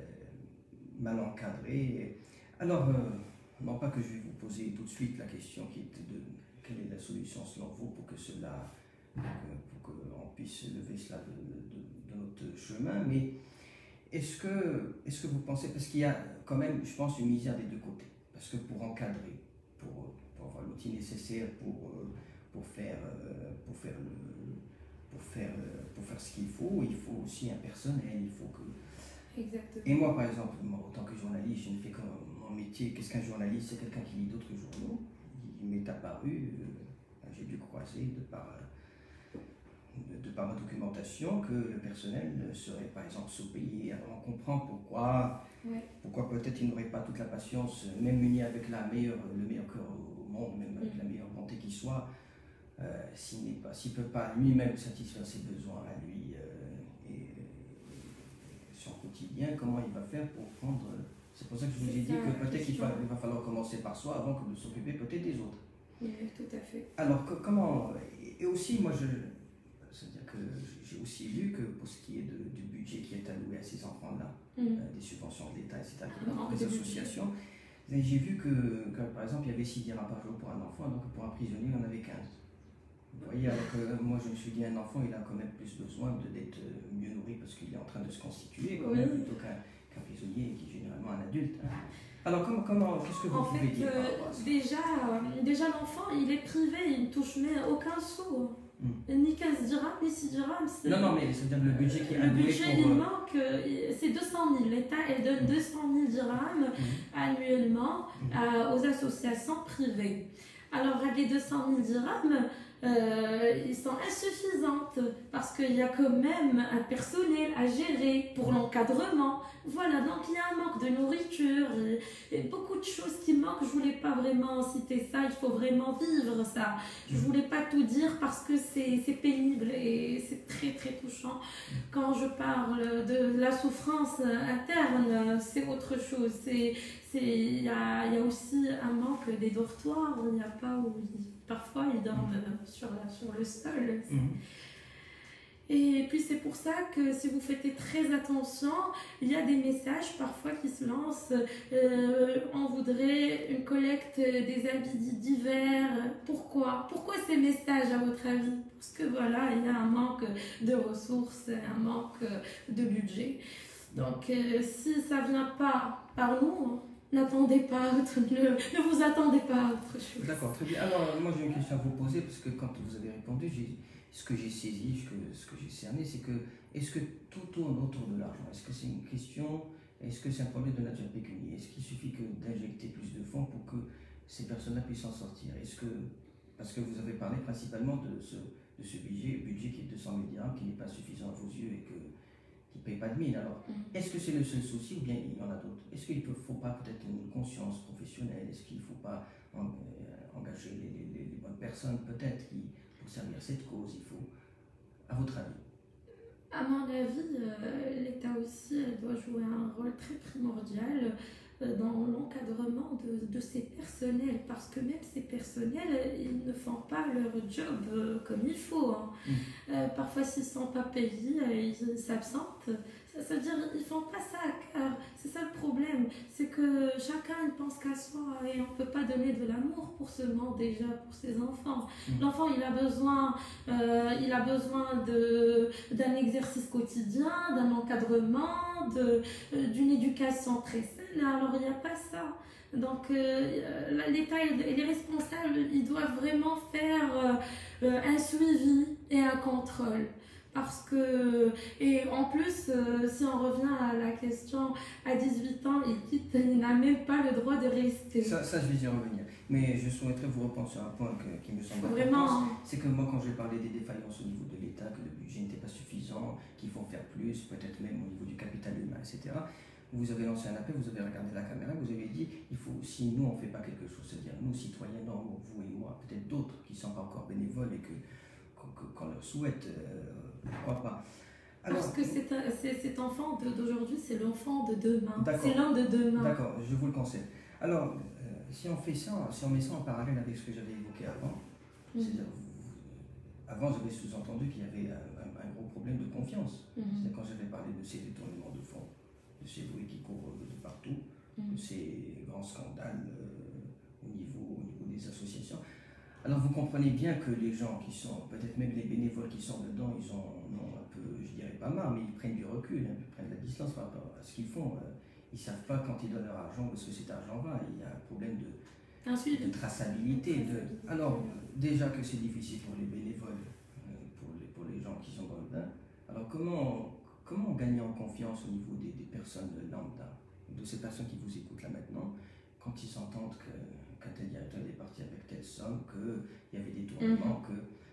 mal encadrés. Alors, euh, non pas que je vais vous poser tout de suite la question qui était de quelle est la solution selon vous pour que cela, pour qu'on puisse lever cela de, de, de notre chemin, mais est-ce que, est-ce que vous pensez, parce qu'il y a quand même, je pense, une misère des deux côtés, parce que pour encadrer, pour, pour avoir l'outil nécessaire pour, pour, faire, pour, faire le, pour, faire, pour faire ce qu'il faut, il faut aussi un personnel, il faut que... Exactement. Et moi, par exemple, moi, en tant que journaliste, je ne fais que mon métier. Qu'est-ce qu'un journaliste? C'est quelqu'un qui lit d'autres journaux. Il m'est apparu, euh, j'ai dû croiser de par, de par ma documentation, que le personnel serait par exemple sous-payé. Alors on comprend pourquoi, Ouais. pourquoi peut-être il n'aurait pas toute la patience, même muni avec la meilleure, le meilleur cœur au monde, même avec Mm. la meilleure volonté qui soit, euh, s'il n'est pas, s'il peut pas lui-même satisfaire ses besoins à lui euh, et, et son quotidien, comment il va faire pour prendre. C'est pour ça que je vous ai C'est dit ça, que la peut-être qu'il question. va, il va falloir commencer par soi avant que de s'occuper peut-être des autres. Oui, tout à fait. Alors, que- comment. Et aussi, moi, je. C'est-à-dire que j'ai aussi lu que pour ce qui est de- du budget qui est alloué à ces enfants-là, Mm. euh, des subventions de l'État, et cetera, Ah, manque des de budget. associations, et j'ai vu que, que, par exemple, il y avait six dirhams par jour pour un enfant, donc pour un prisonnier, il y en avait quinze. Vous voyez, alors que moi, je me suis dit, un enfant, il a quand même plus besoin de- d'être mieux nourri parce qu'il est en train de se constituer, quand Oui. même, plutôt qu'un qu'un prisonnier qui est généralement un adulte. hein. Alors, comment, comment qu'est-ce que vous En pouvez fait, dire par euh, rapport à ça? déjà, euh, déjà l'enfant, il est privé, il ne touche mais aucun sou. Mm. Ni quinze dirhams, ni six dirhams. c'est- Non, non, mais c'est-à-dire le budget qui est Le alloué budget, pour. il euh, manque, euh, c'est deux cent mille. L'État, elle donne deux cent mille dirhams Mhm. annuellement Mhm. à- aux associations privées. Alors, les deux cent mille dirhams, euh, ils sont insuffisantes parce qu'il y a quand même un personnel à gérer pour l'encadrement. Voilà, donc il y a un manque de nourriture et, et beaucoup de choses qui manquent. Je voulais pas vraiment citer ça, il faut vraiment vivre ça. Je voulais pas tout dire parce que c'est c'est pénible et c'est très très touchant. Quand je parle de la souffrance interne, c'est autre chose. C'est c'est- il y a, il y a aussi un manque des dortoirs. Il n'y a pas où ils- parfois ils dorment sur, la, sur le sol. Mhm. Et puis c'est pour ça que si vous faites très attention, il y a des messages parfois qui se lancent. Euh, on voudrait une collecte des habits d'hiver. Pourquoi Pourquoi ces messages à votre avis? Parce que voilà, il y a un manque de ressources, un manque de budget. Donc euh, si ça ne vient pas par nous, n'attendez pas, à autre- ne, ne vous attendez pas à autre chose. D'accord, très bien. Alors, moi j'ai une question à vous poser parce que quand vous avez répondu, j'ai- ce que j'ai saisi, ce que, ce que j'ai cerné, c'est que est-ce que tout tourne autour de l'argent? Est-ce que c'est une question, est-ce que c'est un problème de nature pécuniaire? Est-ce qu'il suffit que d'injecter plus de fonds pour que ces personnes-là puissent s'en sortir? Est-ce que, parce que vous avez parlé principalement de ce, de ce budget, budget qui est de deux cent mille dirhams, qui n'est pas suffisant à vos yeux et que, qui ne paye pas de mine. Alors, Mm. est-ce que c'est le seul souci ou bien il y en a d'autres? Est-ce qu'il ne faut pas peut-être une conscience professionnelle? Est-ce qu'il ne faut pas en- euh, engager les, les- les- les bonnes personnes peut-être qui, pour servir cette cause, il faut, à votre avis? À mon avis, euh, l'État aussi elle doit jouer un rôle très primordial euh, dans l'encadrement de, de ces personnels, parce que même ces personnels, euh, ils ne font pas leur job euh, comme il faut. hein. Mm. Euh, parfois, s'ils ne sont pas payés, euh, ils s'absentent. Ça, ça veut dire qu'ils ne font pas ça à cœur. C'est ça le problème, c'est que chacun il pense qu'à soi et on ne peut pas donner de l'amour pour ce monde déjà, pour ses enfants. Mm. L'enfant, il a besoin, euh, il a besoin de, d'un exercice quotidien, d'un encadrement, de, euh, d'une éducation très saine. Alors, il n'y a pas ça. Donc, euh, l'État et les responsables, ils doivent vraiment faire euh, euh, un suivi et un contrôle. Parce que, et en plus, euh, si on revient à la question, à dix-huit ans, il quitte, il n'a même pas le droit de rester. Ça, ça, je vais y revenir. Mais je souhaiterais vous reprendre sur un point que- qui me semble important. Vraiment. C'est que moi, quand j'ai parlé des défaillances au niveau de l'État, que le budget n'était pas suffisant, qu'il faut faire plus, peut-être même au niveau du capital humain, et cetera, vous avez lancé un appel, vous avez regardé la caméra, vous avez dit, il faut, si nous, on ne fait pas quelque chose, c'est-à-dire nous, citoyens, non, vous et moi, peut-être d'autres qui ne sont pas encore bénévoles et que, qu'on, que- qu'on leur souhaite, euh, pourquoi pas. Alors, Parce que c'est un- c'est- cet enfant de- d'aujourd'hui, c'est l'enfant de demain. D'accord. C'est l'homme de demain. D'accord, je vous le conseille. Alors, euh, si on fait ça, si on met ça en parallèle avec ce que j'avais évoqué avant, Mhm. c'est-à-dire, vous- avant j'avais sous-entendu qu'il y avait un, un- un gros problème de confiance. Mhm. C'est-à-dire quand j'avais parlé de ces détournements de fonds, de ces bruits qui courent de partout, Mhm. de ces grands scandales euh, au, niveau, au niveau des associations. Alors vous comprenez bien que les gens qui sont, peut-être même les bénévoles qui sont dedans, ils ont, ont un peu, je dirais pas marre, mais ils prennent du recul, hein, ils prennent de la distance par rapport à ce qu'ils font. euh, Ils ne savent pas quand ils donnent leur argent parce que cet argent va. Il y a un problème de, Un suivi. de traçabilité. De... Alors, déjà que c'est difficile pour les bénévoles, euh, pour les, pour les gens qui sont dans le bain, alors comment, comment gagner en confiance au niveau des, des personnes lambda, de ces personnes qui vous écoutent là maintenant, quand ils entendent que, qu'un tel directeur est parti avec telle somme, qu'il y avait des tournements, que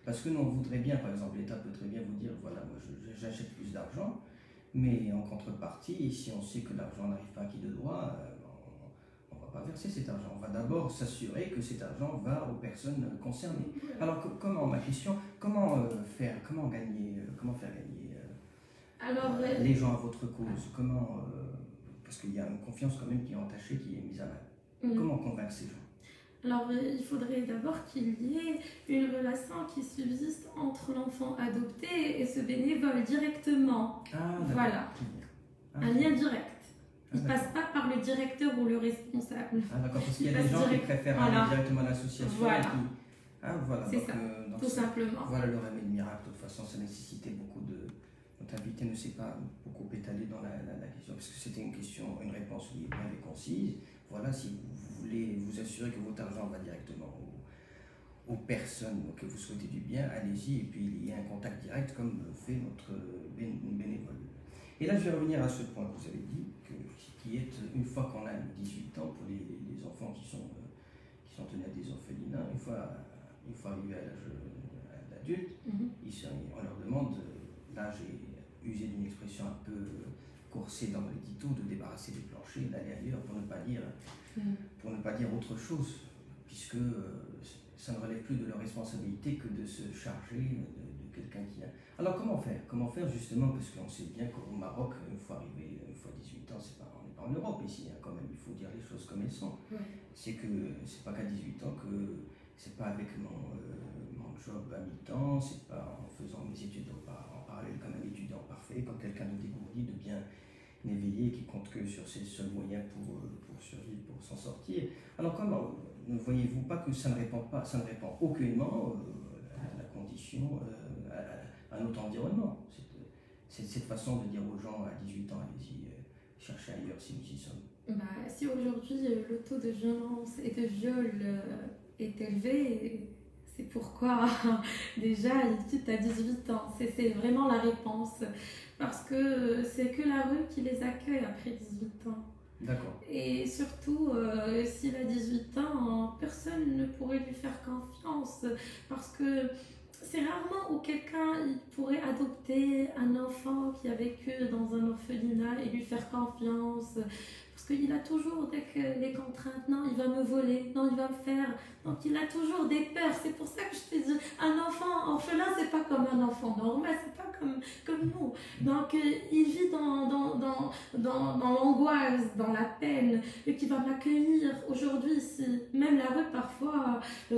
Parce que nous, on voudrait bien, par exemple, l'État peut très bien vous dire, voilà, moi je- j'achète plus d'argent, mais en contrepartie, si on sait que l'argent n'arrive pas à qui de droit, euh, on ne va pas verser cet argent. On va d'abord s'assurer que cet argent va aux personnes concernées. Alors co- comment, ma question, comment euh, faire, comment gagner, euh, comment faire gagner euh, Alors, euh, euh, les gens à votre cause, comment, euh, parce qu'il y a une confiance quand même qui est entachée, qui est mise à mal. mm. Comment convaincre ces gens? Alors, euh, il faudrait d'abord qu'il y ait une relation qui subsiste entre l'enfant adopté et ce bénévole directement. Ah, d'accord. Voilà. Très bien. Ah, Un lien direct. ah, Il ne passe d'accord. pas par le directeur ou le responsable. Ah, d'accord, parce qu'il y il a des passe gens qui direct- préfèrent voilà. aller directement à l'association. Voilà. et qui- Ah, voilà. C'est donc, ça, euh, donc Tout ça- simplement. Voilà le remède miracle. De toute façon, ça nécessitait beaucoup de. Notre invité ne s'est pas beaucoup étalé dans la, la- la question, parce que c'était une question, une réponse oui, bien et concise. Voilà, si vous voulez vous assurer que votre argent va directement aux, aux personnes que vous souhaitez du bien, allez-y, et puis il y a un contact direct comme le fait notre bé- bénévole. Et là, je vais revenir à ce point que vous avez dit, que, qui est une fois qu'on a dix-huit ans, pour les, les enfants qui sont, euh, qui sont tenus à des orphelinats, une fois, une fois arrivés à l'âge euh, adulte, Mhm. ils sont- on leur demande, euh, là j'ai usé d'une expression un peu coursée dans l'édito, de débarrasser des planchers, d'aller ailleurs pour ne pas dire, Mhm. pour ne pas dire autre chose, puisque euh, ça ne relève plus de leur responsabilité que de se charger de, de quelqu'un qui a... Alors comment faire? Comment faire justement, parce qu'on sait bien qu'au Maroc, une fois arrivé, une fois dix-huit ans, c'est pas, on n'est pas en Europe ici, hein, quand même, il faut dire les choses comme elles sont. Ouais. C'est que c'est pas qu'à dix-huit ans que c'est pas avec mon, euh, mon job à mi-temps, c'est pas en faisant mes études en, par- en parallèle comme un étudiant parfait, comme quelqu'un de dégourdi, de bien éveillé, qui compte que sur ses seuls moyens pour, euh, pour survivre, pour s'en sortir. Alors comment ne voyez-vous pas que ça ne répond pas, ça ne répond aucunement euh, à la condition, euh, à, à notre environnement. C'est, c'est cette façon de dire aux gens à dix-huit ans, allez-y, euh, cherchez ailleurs si nous y sommes. Bah, si aujourd'hui euh, le taux de violence et de viol euh, est élevé, c'est pourquoi déjà ils quittent à dix-huit ans. C'est, c'est vraiment la réponse. Parce que c'est que la rue qui les accueille après dix-huit ans. D'accord. Et surtout, euh, s'il a dix-huit ans, personne ne pourrait lui faire confiance. Parce que c'est rarement où quelqu'un il pourrait adopter un enfant qui a vécu dans un orphelinat et lui faire confiance. Parce qu'il a toujours dès que les contraintes, non, il va me voler, non, il va me faire. Donc il a toujours des peurs. C'est pour ça que je te dis, un enfant orphelin, c'est pas comme un enfant normal, c'est pas comme, comme nous. Donc euh, il vit dans, dans, dans, dans, dans l'angoisse, dans la peine, et qui va m'accueillir aujourd'hui. Si, même la rue, parfois,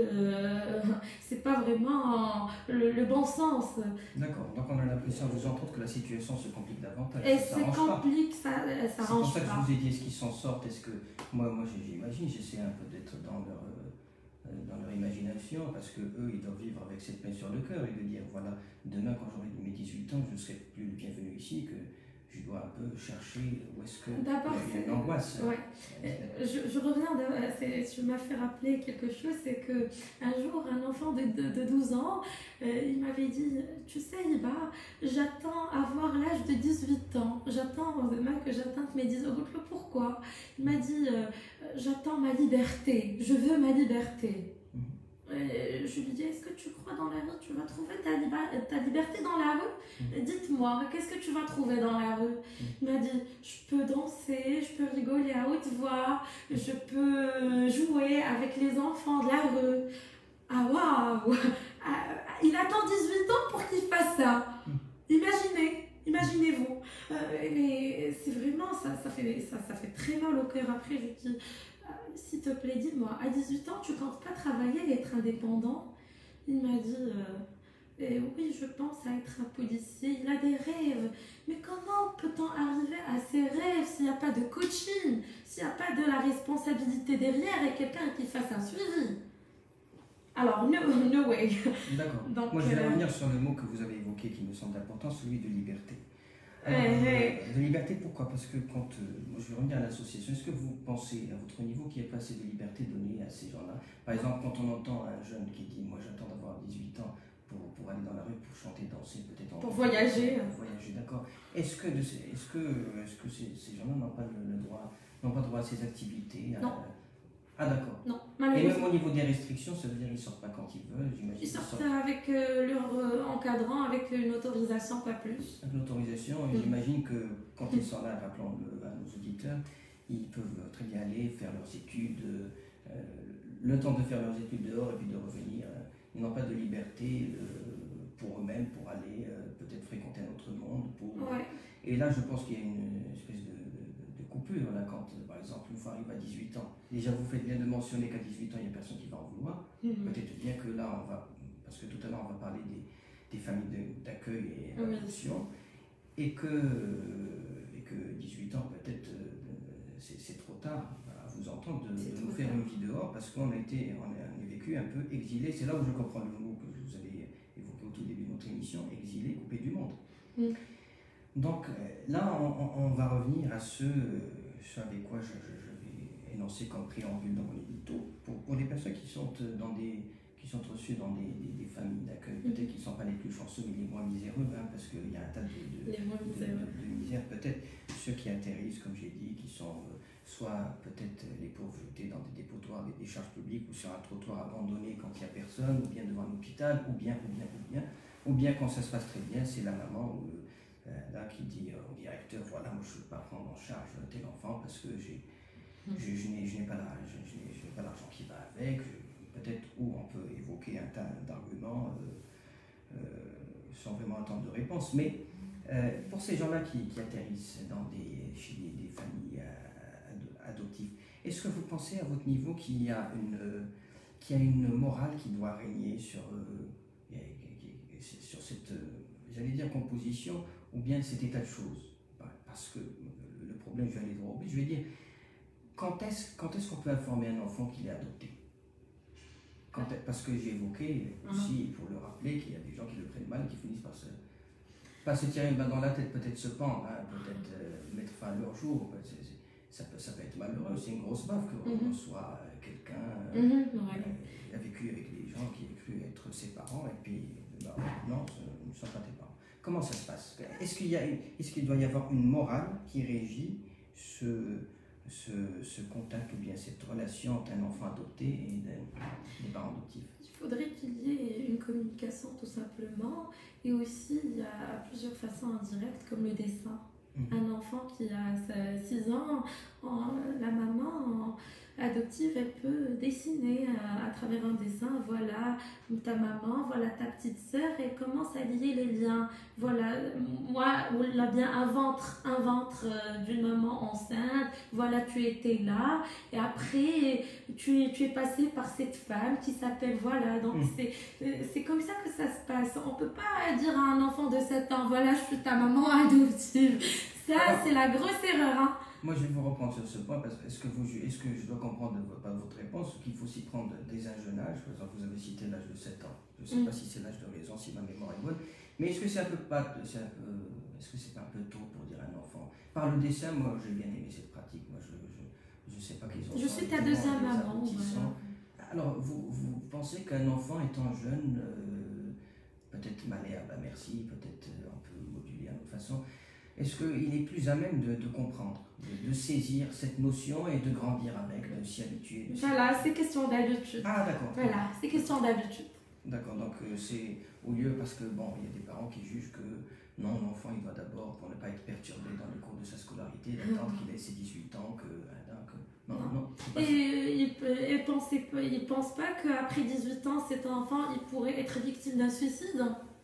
euh, c'est pas vraiment le, le bon sens. D'accord. Donc on a l'impression, je vous entends, que la situation se complique davantage. Et Ça c'est s'arrange pas. compliqué, ça, ça C'est pour arrange ça que pas. je vous ai dit, est-ce qu'ils s'en sortent? Est-ce que moi, moi j'imagine, j'essaie un peu d'être dans leur, euh, dans leur imagination, parce que eux, ils doivent vivre avec cette peine sur le cœur et de dire, voilà, demain quand j'aurai mes dix-huit ans, je ne serai plus le bienvenu ici, que je dois un peu chercher où est-ce que D'abord, il y a une c'est- angoisse. Ouais. Je, je reviens, de, c'est- tu m'as fait rappeler quelque chose, c'est que un jour, un enfant de, de, de douze ans, euh, il m'avait dit, tu sais, Iba, j'attends avoir l'âge de dix-huit ans, j'attends demain que j'atteigne mes dix ans. Pourquoi? Il m'a dit, euh, j'attends ma liberté, je veux ma liberté. Et je lui dis, est-ce que tu crois dans la vie, tu vas trouver ta, liba- ta liberté dans la rue? Dites-moi, qu'est-ce que tu vas trouver dans la rue? Il m'a dit, je peux danser, je peux rigoler à haute voix, je peux jouer avec les enfants de la rue. Ah waouh! Ah, il attend dix-huit ans pour qu'il fasse ça. Imaginez, imaginez-vous. Euh, mais c'est vraiment, ça, ça, fait, ça, ça fait très mal au cœur. Après, je dis, euh, s'il te plaît, dis-moi, à dix-huit ans, tu comptes pas travailler et être indépendant? Il m'a dit, euh, eh oui, je pense à être un policier, il a des rêves. Mais comment peut-on arriver à ces rêves s'il n'y a pas de coaching, s'il n'y a pas de la responsabilité derrière et quelqu'un qui fasse un suivi? Alors, no, no way. D'accord. Donc, Moi, je vais euh, revenir sur le mot que vous avez évoqué qui me semble important, celui de liberté. Eh, Alors, eh. euh, de liberté, pourquoi? Parce que quand, euh, moi, je vais revenir à l'association, est-ce que vous pensez, à votre niveau, qu'il n'y a pas assez de liberté donnée à ces gens-là? Par exemple, quand on entend un jeune qui dit, moi j'attends d'avoir dix-huit ans pour, pour aller dans la rue, pour chanter, danser, peut-être en... Pour voyager. Pour voyager, d'accord. Est-ce que, de ces- est-ce que, est-ce que ces, ces gens-là n'ont pas le, le droit, n'ont pas droit à ces activités? à- Non. Ah d'accord. Non, Et malheureusement. même au niveau des restrictions, ça veut dire qu'ils sortent pas quand ils veulent, j'imagine. Ils sortent avec euh, leur euh, encadrant, avec une autorisation, pas plus. Avec l'autorisation, et Mm. j'imagine que quand ils sont là, rappelons-le à nos auditeurs, ils peuvent très bien aller faire leurs études, euh, le temps de faire leurs études dehors et puis de revenir. Ils n'ont pas de liberté euh, pour eux-mêmes, pour aller euh, peut-être fréquenter un autre monde. Pour... Ouais. Et là, je pense qu'il y a une espèce de, de, de coupure, là, quand, euh, par exemple, une fois arrive à dix-huit ans. Déjà, vous faites bien de mentionner qu'à dix-huit ans, il n'y a personne qui va en vouloir. Mhm. Peut-être bien que là, on va, parce que tout à l'heure, on va parler des, des familles de- d'accueil et Oui. d'adoption, et que, et que dix-huit ans, peut-être, euh, c'est c'est trop tard à vous entendre de, C'est de trop nous faire tard. une vie dehors, parce qu'on a été, on a, on a vécu un peu exilé. C'est là où je comprends le mot que vous avez évoqué au tout début de notre émission, exilé, coupé du monde. Mm. Donc euh, là, on, on- on va revenir à ce, ce avec quoi je, je- je vais énoncer comme préambule dans mon édito. Pour, pour les personnes qui sont, euh, dans des, qui sont reçues dans des, des- des familles d'accueil, Mhm. peut-être qu'ils ne sont pas les plus chanceux, mais les moins miséreux, hein, parce qu'il y a un tas de, de, Les moins de- miséreux. de- de misère. Peut-être ceux qui atterrissent, comme j'ai dit, qui sont euh, soit peut-être les pauvres jetés dans des dépotoirs avec des charges publiques ou sur un trottoir abandonné quand il n'y a personne, ou bien devant un hôpital, ou bien, ou bien, ou bien, ou bien quand ça se passe très bien, c'est la maman ou, euh, là qui dit euh, au directeur, voilà, moi je ne peux pas prendre en charge tel enfant parce que j'ai, je, je n'ai je n'ai pas la- je- je n'ai- je n'ai pas l'argent qui va avec. Peut-être où on peut évoquer un tas d'arguments euh, euh, sans vraiment attendre de réponse. Mais euh, pour ces gens-là qui, qui atterrissent dans des, chez des, des familles euh, ado- adoptives, est-ce que vous pensez à votre niveau qu'il y a une, euh, qu'il y a une morale qui doit régner sur, euh, qui- qui- qui- sur cette, euh, j'allais dire, composition, ou bien cet état de choses? Parce que le problème, je vais aller droit au but, je vais dire, quand est-ce quand est-ce qu'on peut informer un enfant qu'il est adopté? Quand est- Parce que j'ai évoqué aussi, pour le rappeler, qu'il y a des gens qui le prennent mal et qui finissent par se, pas se tirer une balle dans la tête, peut-être se pendre, hein, peut-être euh, mettre fin à leur jour. C'est- c'est- ça, peut, ça peut être malheureux, c'est une grosse baffe que Mhm. reçoit euh, quelqu'un euh, Mhm, ouais. euh, qui a vécu avec des gens qui ont cru être ses parents et puis bah, non, ce ne sont pas tes parents. Comment ça se passe? Est-ce qu'il y a une- est-ce qu'il doit y avoir une morale qui régit ce, ce, ce contact ou bien cette relation entre un enfant adopté et des, des parents adoptifs? Il faudrait qu'il y ait une communication tout simplement. Et aussi, il y a plusieurs façons indirectes, comme le dessin. Mhm. Un enfant qui a six ans, en- la maman en- adoptive, elle peut dessiner à, à travers un dessin, voilà ta maman, voilà ta petite sœur, et elle commence à lier les liens. Voilà, moi, on l'a bien un ventre, un ventre euh, d'une maman enceinte, voilà, tu étais là, et après, tu es, tu es passé par cette femme qui s'appelle, voilà, donc Mm. c'est c'est comme ça que ça se passe. On peut pas dire à un enfant de sept ans, voilà, je suis ta maman adoptive. Ça, Alors, c'est la grosse erreur, hein. moi, je vais vous reprendre sur ce point parce que est-ce que, vous, est-ce que je dois comprendre de votre, pas de votre réponse qu'il faut s'y prendre dès un jeune âge? Par exemple, vous avez cité l'âge de sept ans. Je ne sais Mm. pas si c'est l'âge de raison, si ma mémoire est bonne. Mais est-ce que c'est un peu pas, c'est un peu, est-ce que c'est pas un peu tôt pour dire à un enfant? Par le dessin, moi, j'ai bien aimé cette pratique. Moi, je je, je sais pas qu'ils ont. Je suis ta deuxième maman, voilà. Alors, vous, vous pensez qu'un enfant étant jeune, euh, peut-être malléable à merci, peut-être euh, on peut moduler à notre façon, est-ce qu'il est plus à même de, de comprendre, de, de saisir cette notion et de grandir avec, de s'y habituer? de s'y- Voilà, c'est question d'habitude. Ah, d'accord. Voilà, c'est question d'habitude. D'accord, donc euh, c'est au lieu, parce que bon, il y a des parents qui jugent que non, l'enfant il doit d'abord, pour ne pas être perturbé dans le cours de sa scolarité, d'attendre qu'il ait ses dix-huit ans, que. hein, que non, non, non, c'est pas Et ça. il ne pense, il pense pas qu'après dix-huit ans, cet enfant, il pourrait être victime d'un suicide.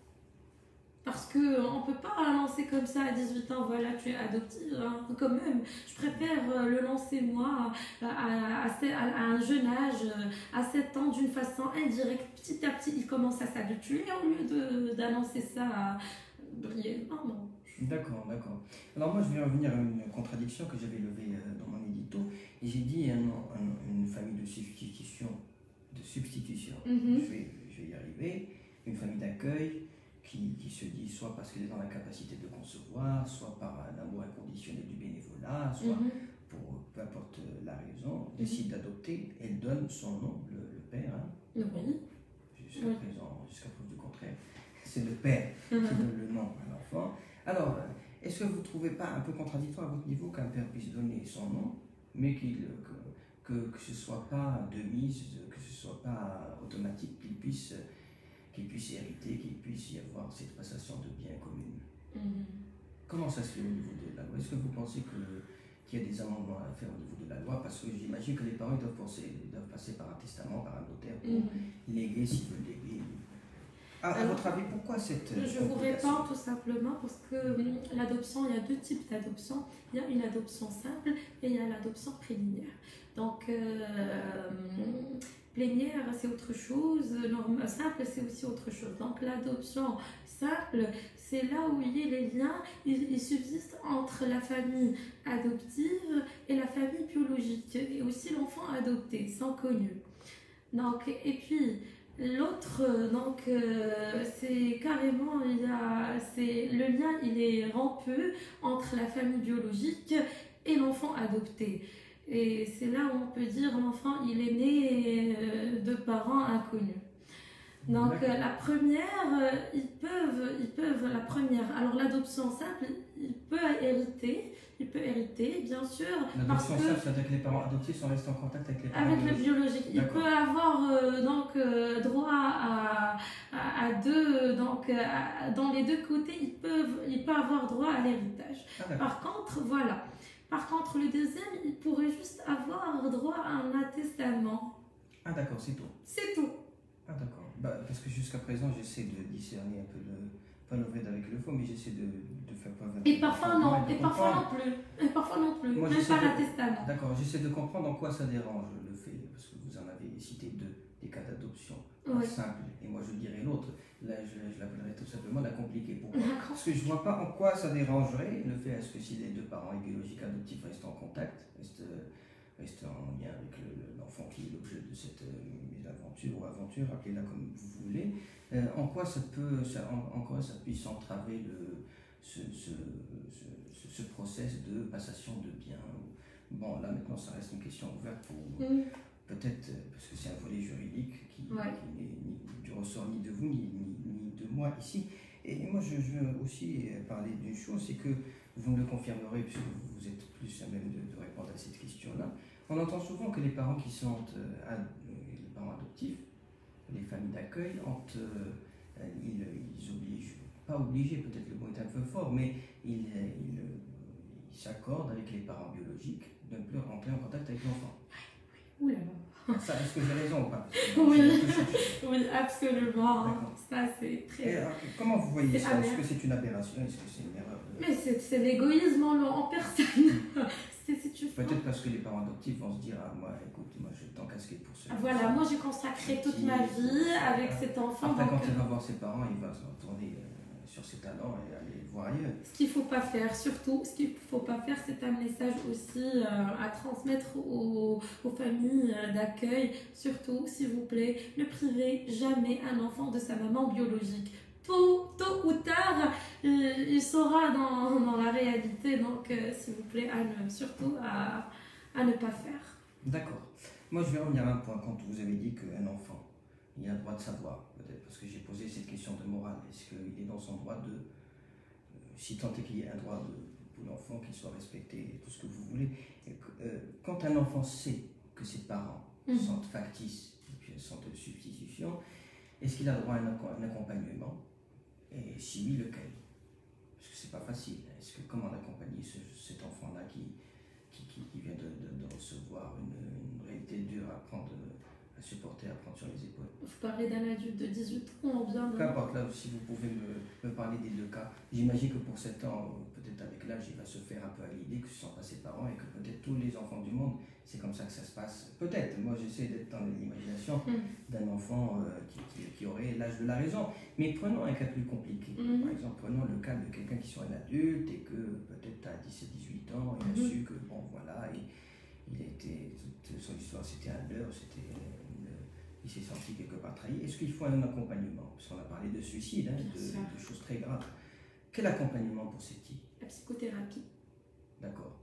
Parce qu'on ne peut pas lancer comme ça à dix-huit ans, voilà, tu es adoptive, hein, quand même. Je préfère euh, le lancer, moi, à, à, à, à un jeune âge, euh, à sept ans, d'une façon indirecte. Petit à petit, il commence à s'habituer au lieu de- d'annoncer ça à briller. Non, non. D'accord, d'accord. Alors moi je vais revenir à une contradiction que j'avais levée euh, dans mon édito, et j'ai dit un, un- une famille de substitution, de substitution. Mhm. je, vais, je vais y arriver, une famille d'accueil qui, qui se dit soit parce qu'elle est dans la capacité de concevoir, soit par un amour inconditionnel du bénévolat, soit Mhm. pour peu importe la raison, décide d'adopter, elle donne son nom, le, le père, hein, Oui. jusqu'à Oui. présent, jusqu'à preuve du contraire, c'est le père qui Mhm. donne le nom à l'enfant. Alors, est-ce que vous ne trouvez pas un peu contradictoire à votre niveau qu'un père puisse donner son nom, mais qu'il, que, que, que ce ne soit pas de mise, que ce ne soit pas automatique, qu'il puisse, qu'il puisse hériter, qu'il puisse y avoir cette passation de biens commune. Mhm. Comment ça se fait au niveau de la loi? Est-ce que vous pensez que, qu'il y a des amendements à faire au niveau de la loi? Parce que j'imagine que les parents doivent passer, doivent passer par un testament, par un notaire, pour Mhm. léguer s'ils veulent léguer. Ah, à Alors, votre avis, pourquoi cette Je vous complication? réponds tout simplement parce que hum, l'adoption, il y a deux types d'adoption. Il y a une adoption simple et il y a l'adoption plénière. Donc, euh, hum, plénière, c'est autre chose. Norme, simple, c'est aussi autre chose. Donc, l'adoption simple, c'est là où il y a les liens, ils, ils subsistent entre la famille adoptive et la famille biologique et aussi l'enfant adopté, sans connu. Donc, et puis, l'autre, donc, euh, c'est carrément, il y a, c'est, le lien, il est rompu entre la famille biologique et l'enfant adopté. Et c'est là où on peut dire l'enfant, il est né euh, de parents inconnus. Donc, euh, la première, euh, ils peuvent, ils peuvent, la première, alors l'adoption simple, il peut hériter, il peut hériter, bien sûr, parce L'adoption que simple, c'est-à-dire que les parents adoptifs sont restés en contact avec les parents avec le biologiques. biologique, il D'accord. peut avoir euh, donc euh, droit à, à, à deux, donc euh, à- dans les deux côtés, ils peuvent, il peut avoir droit à l'héritage. Ah, d'accord. Par contre, voilà. Par contre, le deuxième, il pourrait juste avoir droit à un attestation. Ah, d'accord, c'est tout. C'est tout. Ah, d'accord. Bah, parce que jusqu'à présent, j'essaie de discerner un peu le, pas le vrai avec le faux, mais j'essaie de, de faire preuve d'un Et peu parfois de non, de et parfois comprendre. non plus. Et parfois non plus. Moi, Même j'essaie pas de- l'attestation. D'accord, j'essaie de comprendre en quoi ça dérange le fait, parce que vous en avez cité deux, des cas d'adoption, un Oui. simple, et moi je dirais l'autre. Là, je, je l'appellerais tout simplement la compliquée. Pourquoi? D'accord. Parce que je ne vois pas en quoi ça dérangerait le fait est-ce que si les deux parents biologiques adoptifs restent en contact, restent, restent en lien avec le- l'enfant qui est l'objet de cette euh, aventure ou aventure, appelez-la comme vous voulez, euh, en quoi ça peut, ça, en, en quoi ça puisse entraver le, ce, ce, ce, ce, ce process de passation de biens. Bon, là maintenant ça reste une question ouverte pour Mm. peut-être, euh, parce que c'est un volet juridique qui, Ouais. qui n'est ni du ressort ni de vous, ni, ni, ni de moi ici. Et moi, je, je veux aussi euh, parler d'une chose, c'est que vous me le confirmerez, puisque vous êtes plus à même de, de répondre à cette question-là. On entend souvent que les parents qui sont euh, ad- euh, les parents adoptifs, les familles d'accueil, ont, euh, euh, ils, ils obligent, pas obligés, peut-être le mot est un peu fort, mais ils, euh, ils, euh, ils s'accordent avec les parents biologiques de ne plus rentrer en contact avec l'enfant. Ouh là là. Ça, est-ce que j'ai raison ou pas? Parce que Oui. j'ai un peu cherché. Oui, absolument. D'accord. Ça, c'est Et, très. euh, comment vous voyez C'est ça? Est-ce amer. que c'est une aberration? Est-ce que c'est une erreur de- Mais c'est c'est l'égoïsme en, en personne. C'est si tu fais. Peut-être parce que les parents adoptifs vont se dire ah, moi, écoute, moi je vais t'en casquer pour ce. Voilà, moi j'ai consacré toute ma vie avec cet enfant. Après, Donc, quand il va voir ses parents, il va se retourner euh, sur ses talents et aller voir ailleurs. ce qu'il ne faut pas faire, surtout, ce qu'il ne faut pas faire, c'est un message aussi euh, à transmettre aux, aux familles euh, d'accueil. Surtout, s'il vous plaît, ne privez jamais un enfant de sa maman biologique. Tôt, tôt ou tard, il, il saura dans, dans la réalité. Donc, euh, s'il vous plaît, à ne, surtout à, à ne pas faire. D'accord. Moi, je vais revenir à un point. Quand vous avez dit qu'un enfant, il a le droit de savoir, peut-être parce que j'ai posé cette question de morale. Est-ce qu'il est dans son droit de. euh, si tant est qu'il y ait un droit de, pour l'enfant, qu'il soit respecté, tout ce que vous voulez. Et que, euh, quand un enfant sait que ses parents Mhm. sont factices, et puis sont de substitution, est-ce qu'il a le droit à un, acco- un accompagnement? Et si oui, lequel? Parce que c'est pas facile. Est-ce que comment accompagner ce, cet enfant-là qui, qui, qui, qui vient de, de, de recevoir une, une réalité dure à prendre, à supporter, à prendre sur les épaules? Vous parlez d'un adulte de dix-huit ans, bien. Peu importe, là, si vous pouvez me, me parler des deux cas. J'imagine que pour sept ans, peut-être avec l'âge, il va se faire un peu à l'idée que ce ne sont pas ses parents et que peut-être tous les enfants du monde, c'est comme ça que ça se passe. Peut-être, moi j'essaie d'être dans l'imagination Mm. d'un enfant euh, qui, qui, qui aurait l'âge de la raison. Mais prenons un cas plus compliqué. Mhm. Par exemple, prenons le cas de quelqu'un qui soit un adulte et que peut-être à dix-sept dix-huit ans, il a Mhm. su que, bon voilà, il, il a été, toute son histoire c'était un leurre, c'était une- il s'est senti quelque part trahi. Est-ce qu'il faut un accompagnement? Parce qu'on a parlé de suicide, hein, Bien sûr. de, de choses très graves. Quel accompagnement pour ces petits? La psychothérapie. D'accord.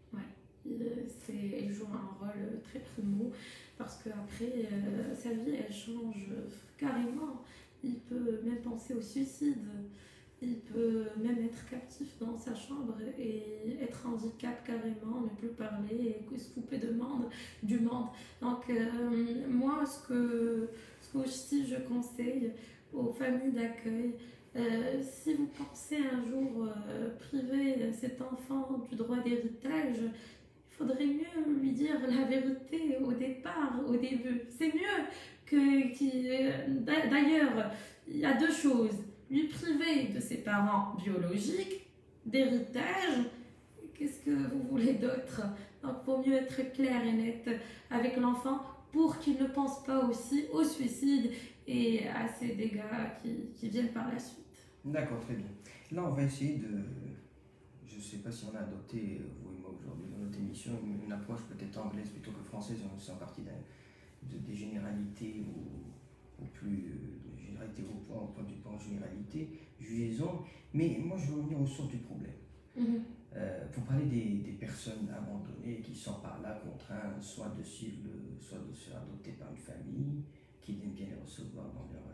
Euh, c'est- Elle joue un rôle très primo parce qu'après, euh, sa vie, elle change carrément. Il peut même penser au suicide. il peut même être captif dans sa chambre et être handicap carrément, ne plus parler et se couper de monde, du monde. Donc euh, moi, ce que, ce que aussi je conseille aux familles d'accueil, euh, si vous pensez un jour euh, priver cet enfant du droit d'héritage, il faudrait mieux lui dire la vérité au départ, au début. C'est mieux que... Qui, d'ailleurs, il y a deux choses. Lui priver de ses parents biologiques, d'héritage, qu'est-ce que vous voulez d'autre? Donc, il vaut mieux être clair et net avec l'enfant pour qu'il ne pense pas aussi au suicide et à ces dégâts qui, qui viennent par la suite. D'accord, très bien. Là, on va essayer de... Je ne sais pas si on a adopté, vous et moi aujourd'hui, dans notre émission, une, une approche peut-être anglaise plutôt que française, on est en partie de, des généralités au, au plus... De généralité au point, au point du point généralité, jugeons. Mais moi, je veux revenir aux sources du problème. Mm-hmm. Euh, pour parler des, des personnes abandonnées qui sont par là contraintes soit de suivre, le, soit de se faire adopter par une famille qui aime bien les recevoir dans leur,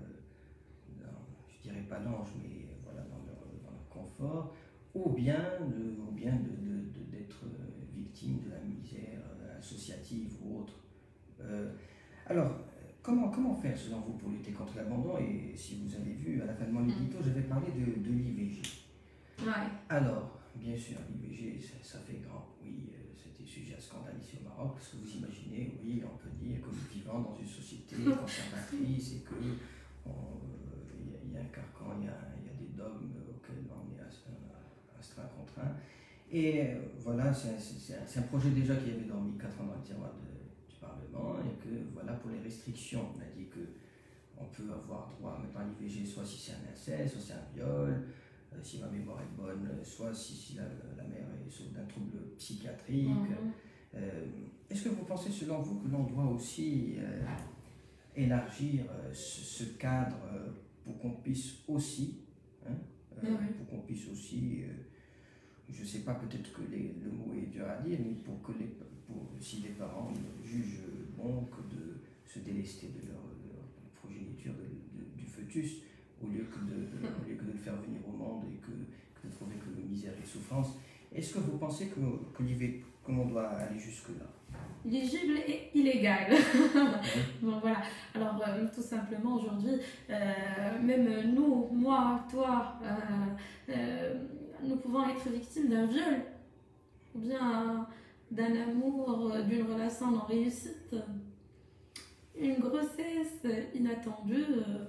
dans, je dirais pas l'ange, mais voilà, dans leur, dans leur confort, ou bien de, ou bien de, de, de, d'être victime de la misère associative ou autre. Euh, alors, comment, comment faire selon vous pour lutter contre l'abandon? Et si vous avez vu, à la fin de mon édito, j'avais parlé de, de l'I V G. Ouais. Alors, bien sûr, l'I V G, ça, ça fait grand, oui, euh, c'était sujet à scandale ici au Maroc, parce que vous imaginez, oui, on peut dire que nous vivons dans une société conservatrice et qu'il euh, y, y a un carcan, il y a, y a des dogmes auxquels on est astreint, contraint. Et euh, voilà, c'est un, un projet déjà qui avait dormi quatre ans dans le tiroir de, du Parlement, et que voilà, pour les restrictions, on a dit que on peut avoir droit maintenant à l'I V G, soit si c'est un inceste, soit c'est un viol, euh, si ma mémoire est bonne, soit si, si la, la mère est souffre d'un trouble psychiatrique. Mm-hmm. euh, Est-ce que vous pensez, selon vous, que l'on doit aussi euh, élargir euh, ce, ce cadre euh, pour qu'on puisse aussi, hein, euh, mm-hmm. pour qu'on puisse aussi, euh, je ne sais pas, peut-être que les, le mot est dur à dire, mais pour que les, pour, si les parents jugent bon que de se délester de leur, de leur progéniture, de, de, du fœtus, au lieu, que de, au lieu que de le faire venir au monde et que, que de trouver que de misère et de souffrance. Est-ce que vous pensez que, que l'I V G, qu'on doit aller jusque-là? Éligible et illégal. Bon, voilà. Alors, euh, tout simplement, aujourd'hui, euh, même nous, moi, toi, euh, euh, nous pouvons être victimes d'un viol, ou bien d'un amour, d'une relation non réussite. Une grossesse inattendue,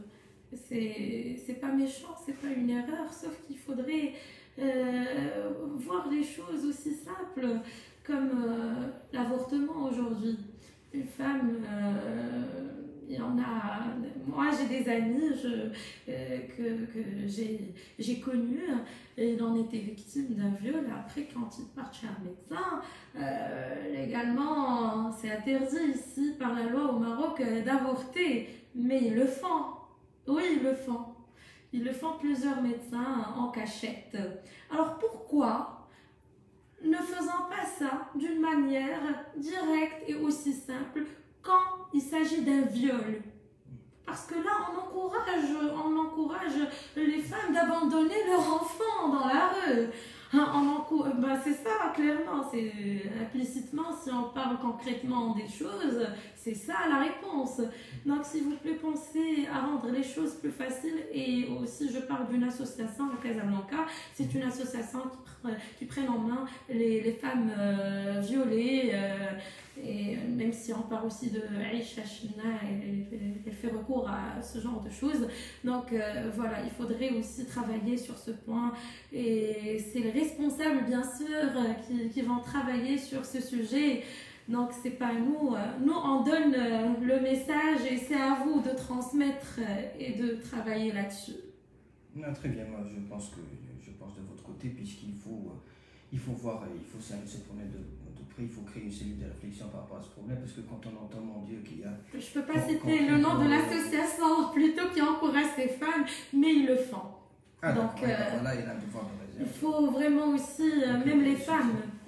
c'est pas méchant, c'est pas une erreur, sauf qu'il faudrait euh, voir les choses aussi simples comme euh, l'avortement aujourd'hui. Une femme, euh, il y en a, moi j'ai des amis je, euh, que, que j'ai connus, et il en était victime d'un viol. Après, quand ils partent chez un médecin, euh, légalement c'est interdit ici par la loi au Maroc euh, d'avorter, mais ils le font. Oui, ils le font. Ils le font plusieurs médecins en cachette. Alors pourquoi ne faisant pas ça d'une manière directe et aussi simple quand il s'agit d'un viol? Parce que là, on encourage, on encourage les femmes d'abandonner leur enfant dans la rue. Ben c'est ça, clairement, c'est implicitement, si on parle concrètement des choses, c'est ça la réponse. Donc, s'il vous plaît, pensez à rendre les choses plus faciles. Et aussi, je parle d'une association, la Casablanca. C'est une association qui, qui prenne en main les, les femmes euh, violées. Euh, et même si on parle aussi de Aïcha China, elle, elle fait recours à ce genre de choses. Donc euh, voilà, il faudrait aussi travailler sur ce point. Et c'est les responsables, bien sûr, qui, qui vont travailler sur ce sujet. Donc c'est pas nous. Nous, on donne le message et c'est à vous de transmettre et de travailler là-dessus. Très bien, moi je pense que je pense de votre côté, puisqu'il faut, il faut voir, il faut ce problème de il faut créer une cellule de réflexion par rapport à ce problème, parce que quand on entend, mon Dieu, qu'il y a... Je ne peux pas quand, citer quand le nom de l'association, plutôt qui encourage ces femmes, mais ils le font. Ah, donc, ouais, euh, voilà, il y a un devoir de réserve. Il faut vraiment aussi, euh, même les femmes,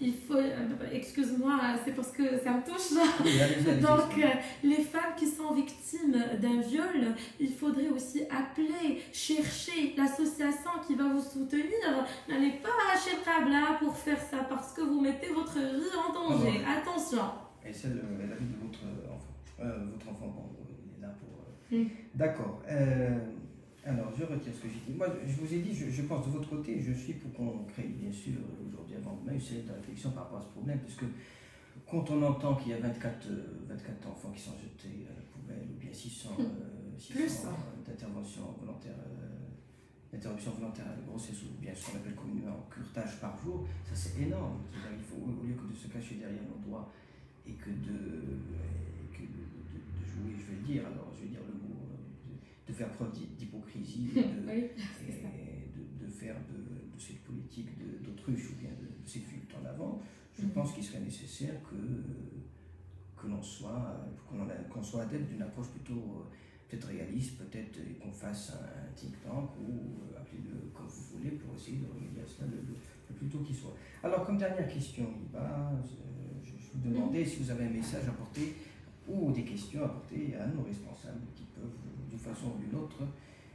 il faut, euh, excuse-moi, c'est parce que ça me touche. Oui, allez-y, allez-y. Donc, euh, les femmes qui sont victimes d'un viol, il faudrait aussi appeler, chercher l'association qui va vous soutenir. N'allez pas à chez Tabla pour faire ça parce que vous mettez votre vie en danger. Oh, attention. Et celle et la vie de votre enfant. Euh, votre enfant, bon, il est là pour. Euh... Mm. D'accord. Euh, alors, je retire ce que j'ai dit. Moi, je vous ai dit, je, je pense de votre côté, je suis pour qu'on crée, bien sûr, aujourd'hui avant demain, une série de réflexions par rapport à ce problème, puisque quand on entend qu'il y a vingt-quatre, vingt-quatre enfants qui sont jetés à la poubelle, ou bien six cents, euh, six cents d'interventions volontaires, euh, d'interruption volontaire à la grossesse, ou bien ce qu'on appelle communément curetage par jour, ça c'est énorme. C'est-à-dire, il faut, au lieu que de se cacher derrière nos droits et que de, et que de, de, de jouer, je vais le dire, alors je vais dire le mot, de faire preuve d'hypocrisie, et de, Oui, et de, de faire de, de cette politique d'autruche ou bien de, de cette fuite en avant, je pense qu'il serait nécessaire que, que l'on soit, qu'on qu'on soit adepte d'une approche plutôt peut-être réaliste, peut-être qu'on fasse un think tank ou euh, appelez-le comme vous voulez pour essayer de remédier à cela le, le, le plus tôt qu'il soit. Alors comme dernière question, Iba, je, je vous demandais si vous avez un message à porter ou des questions à porter à nos responsables qui peuvent d'une façon ou d'une autre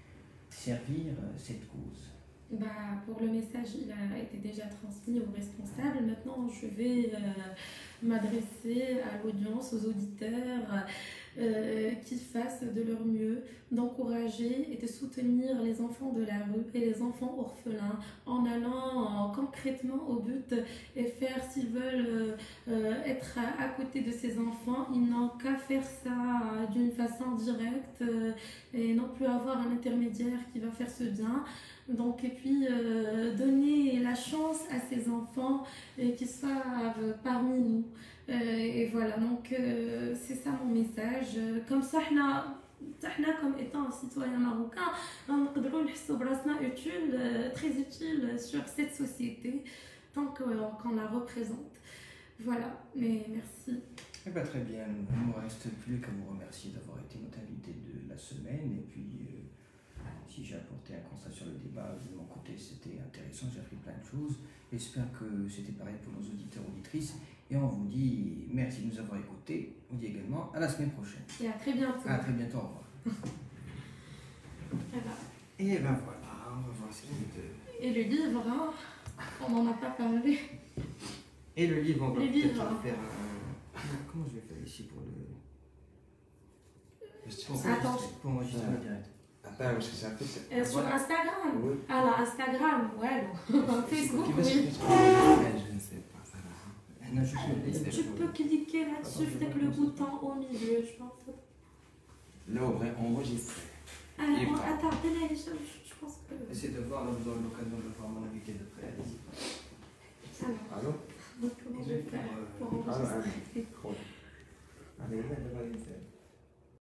servir cette cause. Bah, pour le message, il a été déjà transmis aux responsables. Maintenant, je vais euh, m'adresser à l'audience, aux auditeurs, euh, qui fassent de leur mieux, d'encourager et de soutenir les enfants de la rue et les enfants orphelins en allant euh, concrètement au but et faire, s'ils veulent euh, euh, être à, à côté de ces enfants, ils n'ont qu'à faire ça euh, d'une façon directe euh, et non plus avoir un intermédiaire qui va faire ce bien. Donc, et puis euh, donner la chance à ces enfants et qu'ils soient euh, parmi nous. Euh, et voilà, donc euh, c'est ça mon message. Comme ça, nous, comme étant un citoyen marocain, on peut nous utile, très utile sur cette société tant qu'on la représente. Voilà, mais merci. Eh bien, très bien, il ne me reste plus qu'à vous remercier d'avoir été notre invité de la semaine et puis. Euh, Si j'ai apporté un constat sur le débat, de mon côté c'était intéressant, j'ai appris plein de choses. J'espère que c'était pareil pour nos auditeurs et auditrices. Et on vous dit merci de nous avoir écoutés. On dit également à la semaine prochaine. Et à très bientôt. À très bientôt, au revoir. Voilà. Et ben voilà, on va voir ce qu'il y a de... Et le livre, hein, on n'en a pas parlé. Et le livre, on va Le peut-être livre. faire un... Comment je vais faire ici pour le... Pour Attends. Pour enregistrer le direct. Attends, parce que ça fait... Euh, sur Instagram. Oui. Alors, Instagram, ouais. Facebook, Je oui. ne sais pas, ça va. Non, je peux- Tu peux cliquer là-dessus avec le bouton au milieu, je pense. Là, on va enregistrer. Ah, Et on- pas. attends, tenez, je, je pense que. Essayez de voir, là vous aurez l'occasion de voir mon invité de près. Allez-y. Alors, Allô? comment je vais faire pour Allô, enregistrer? allô.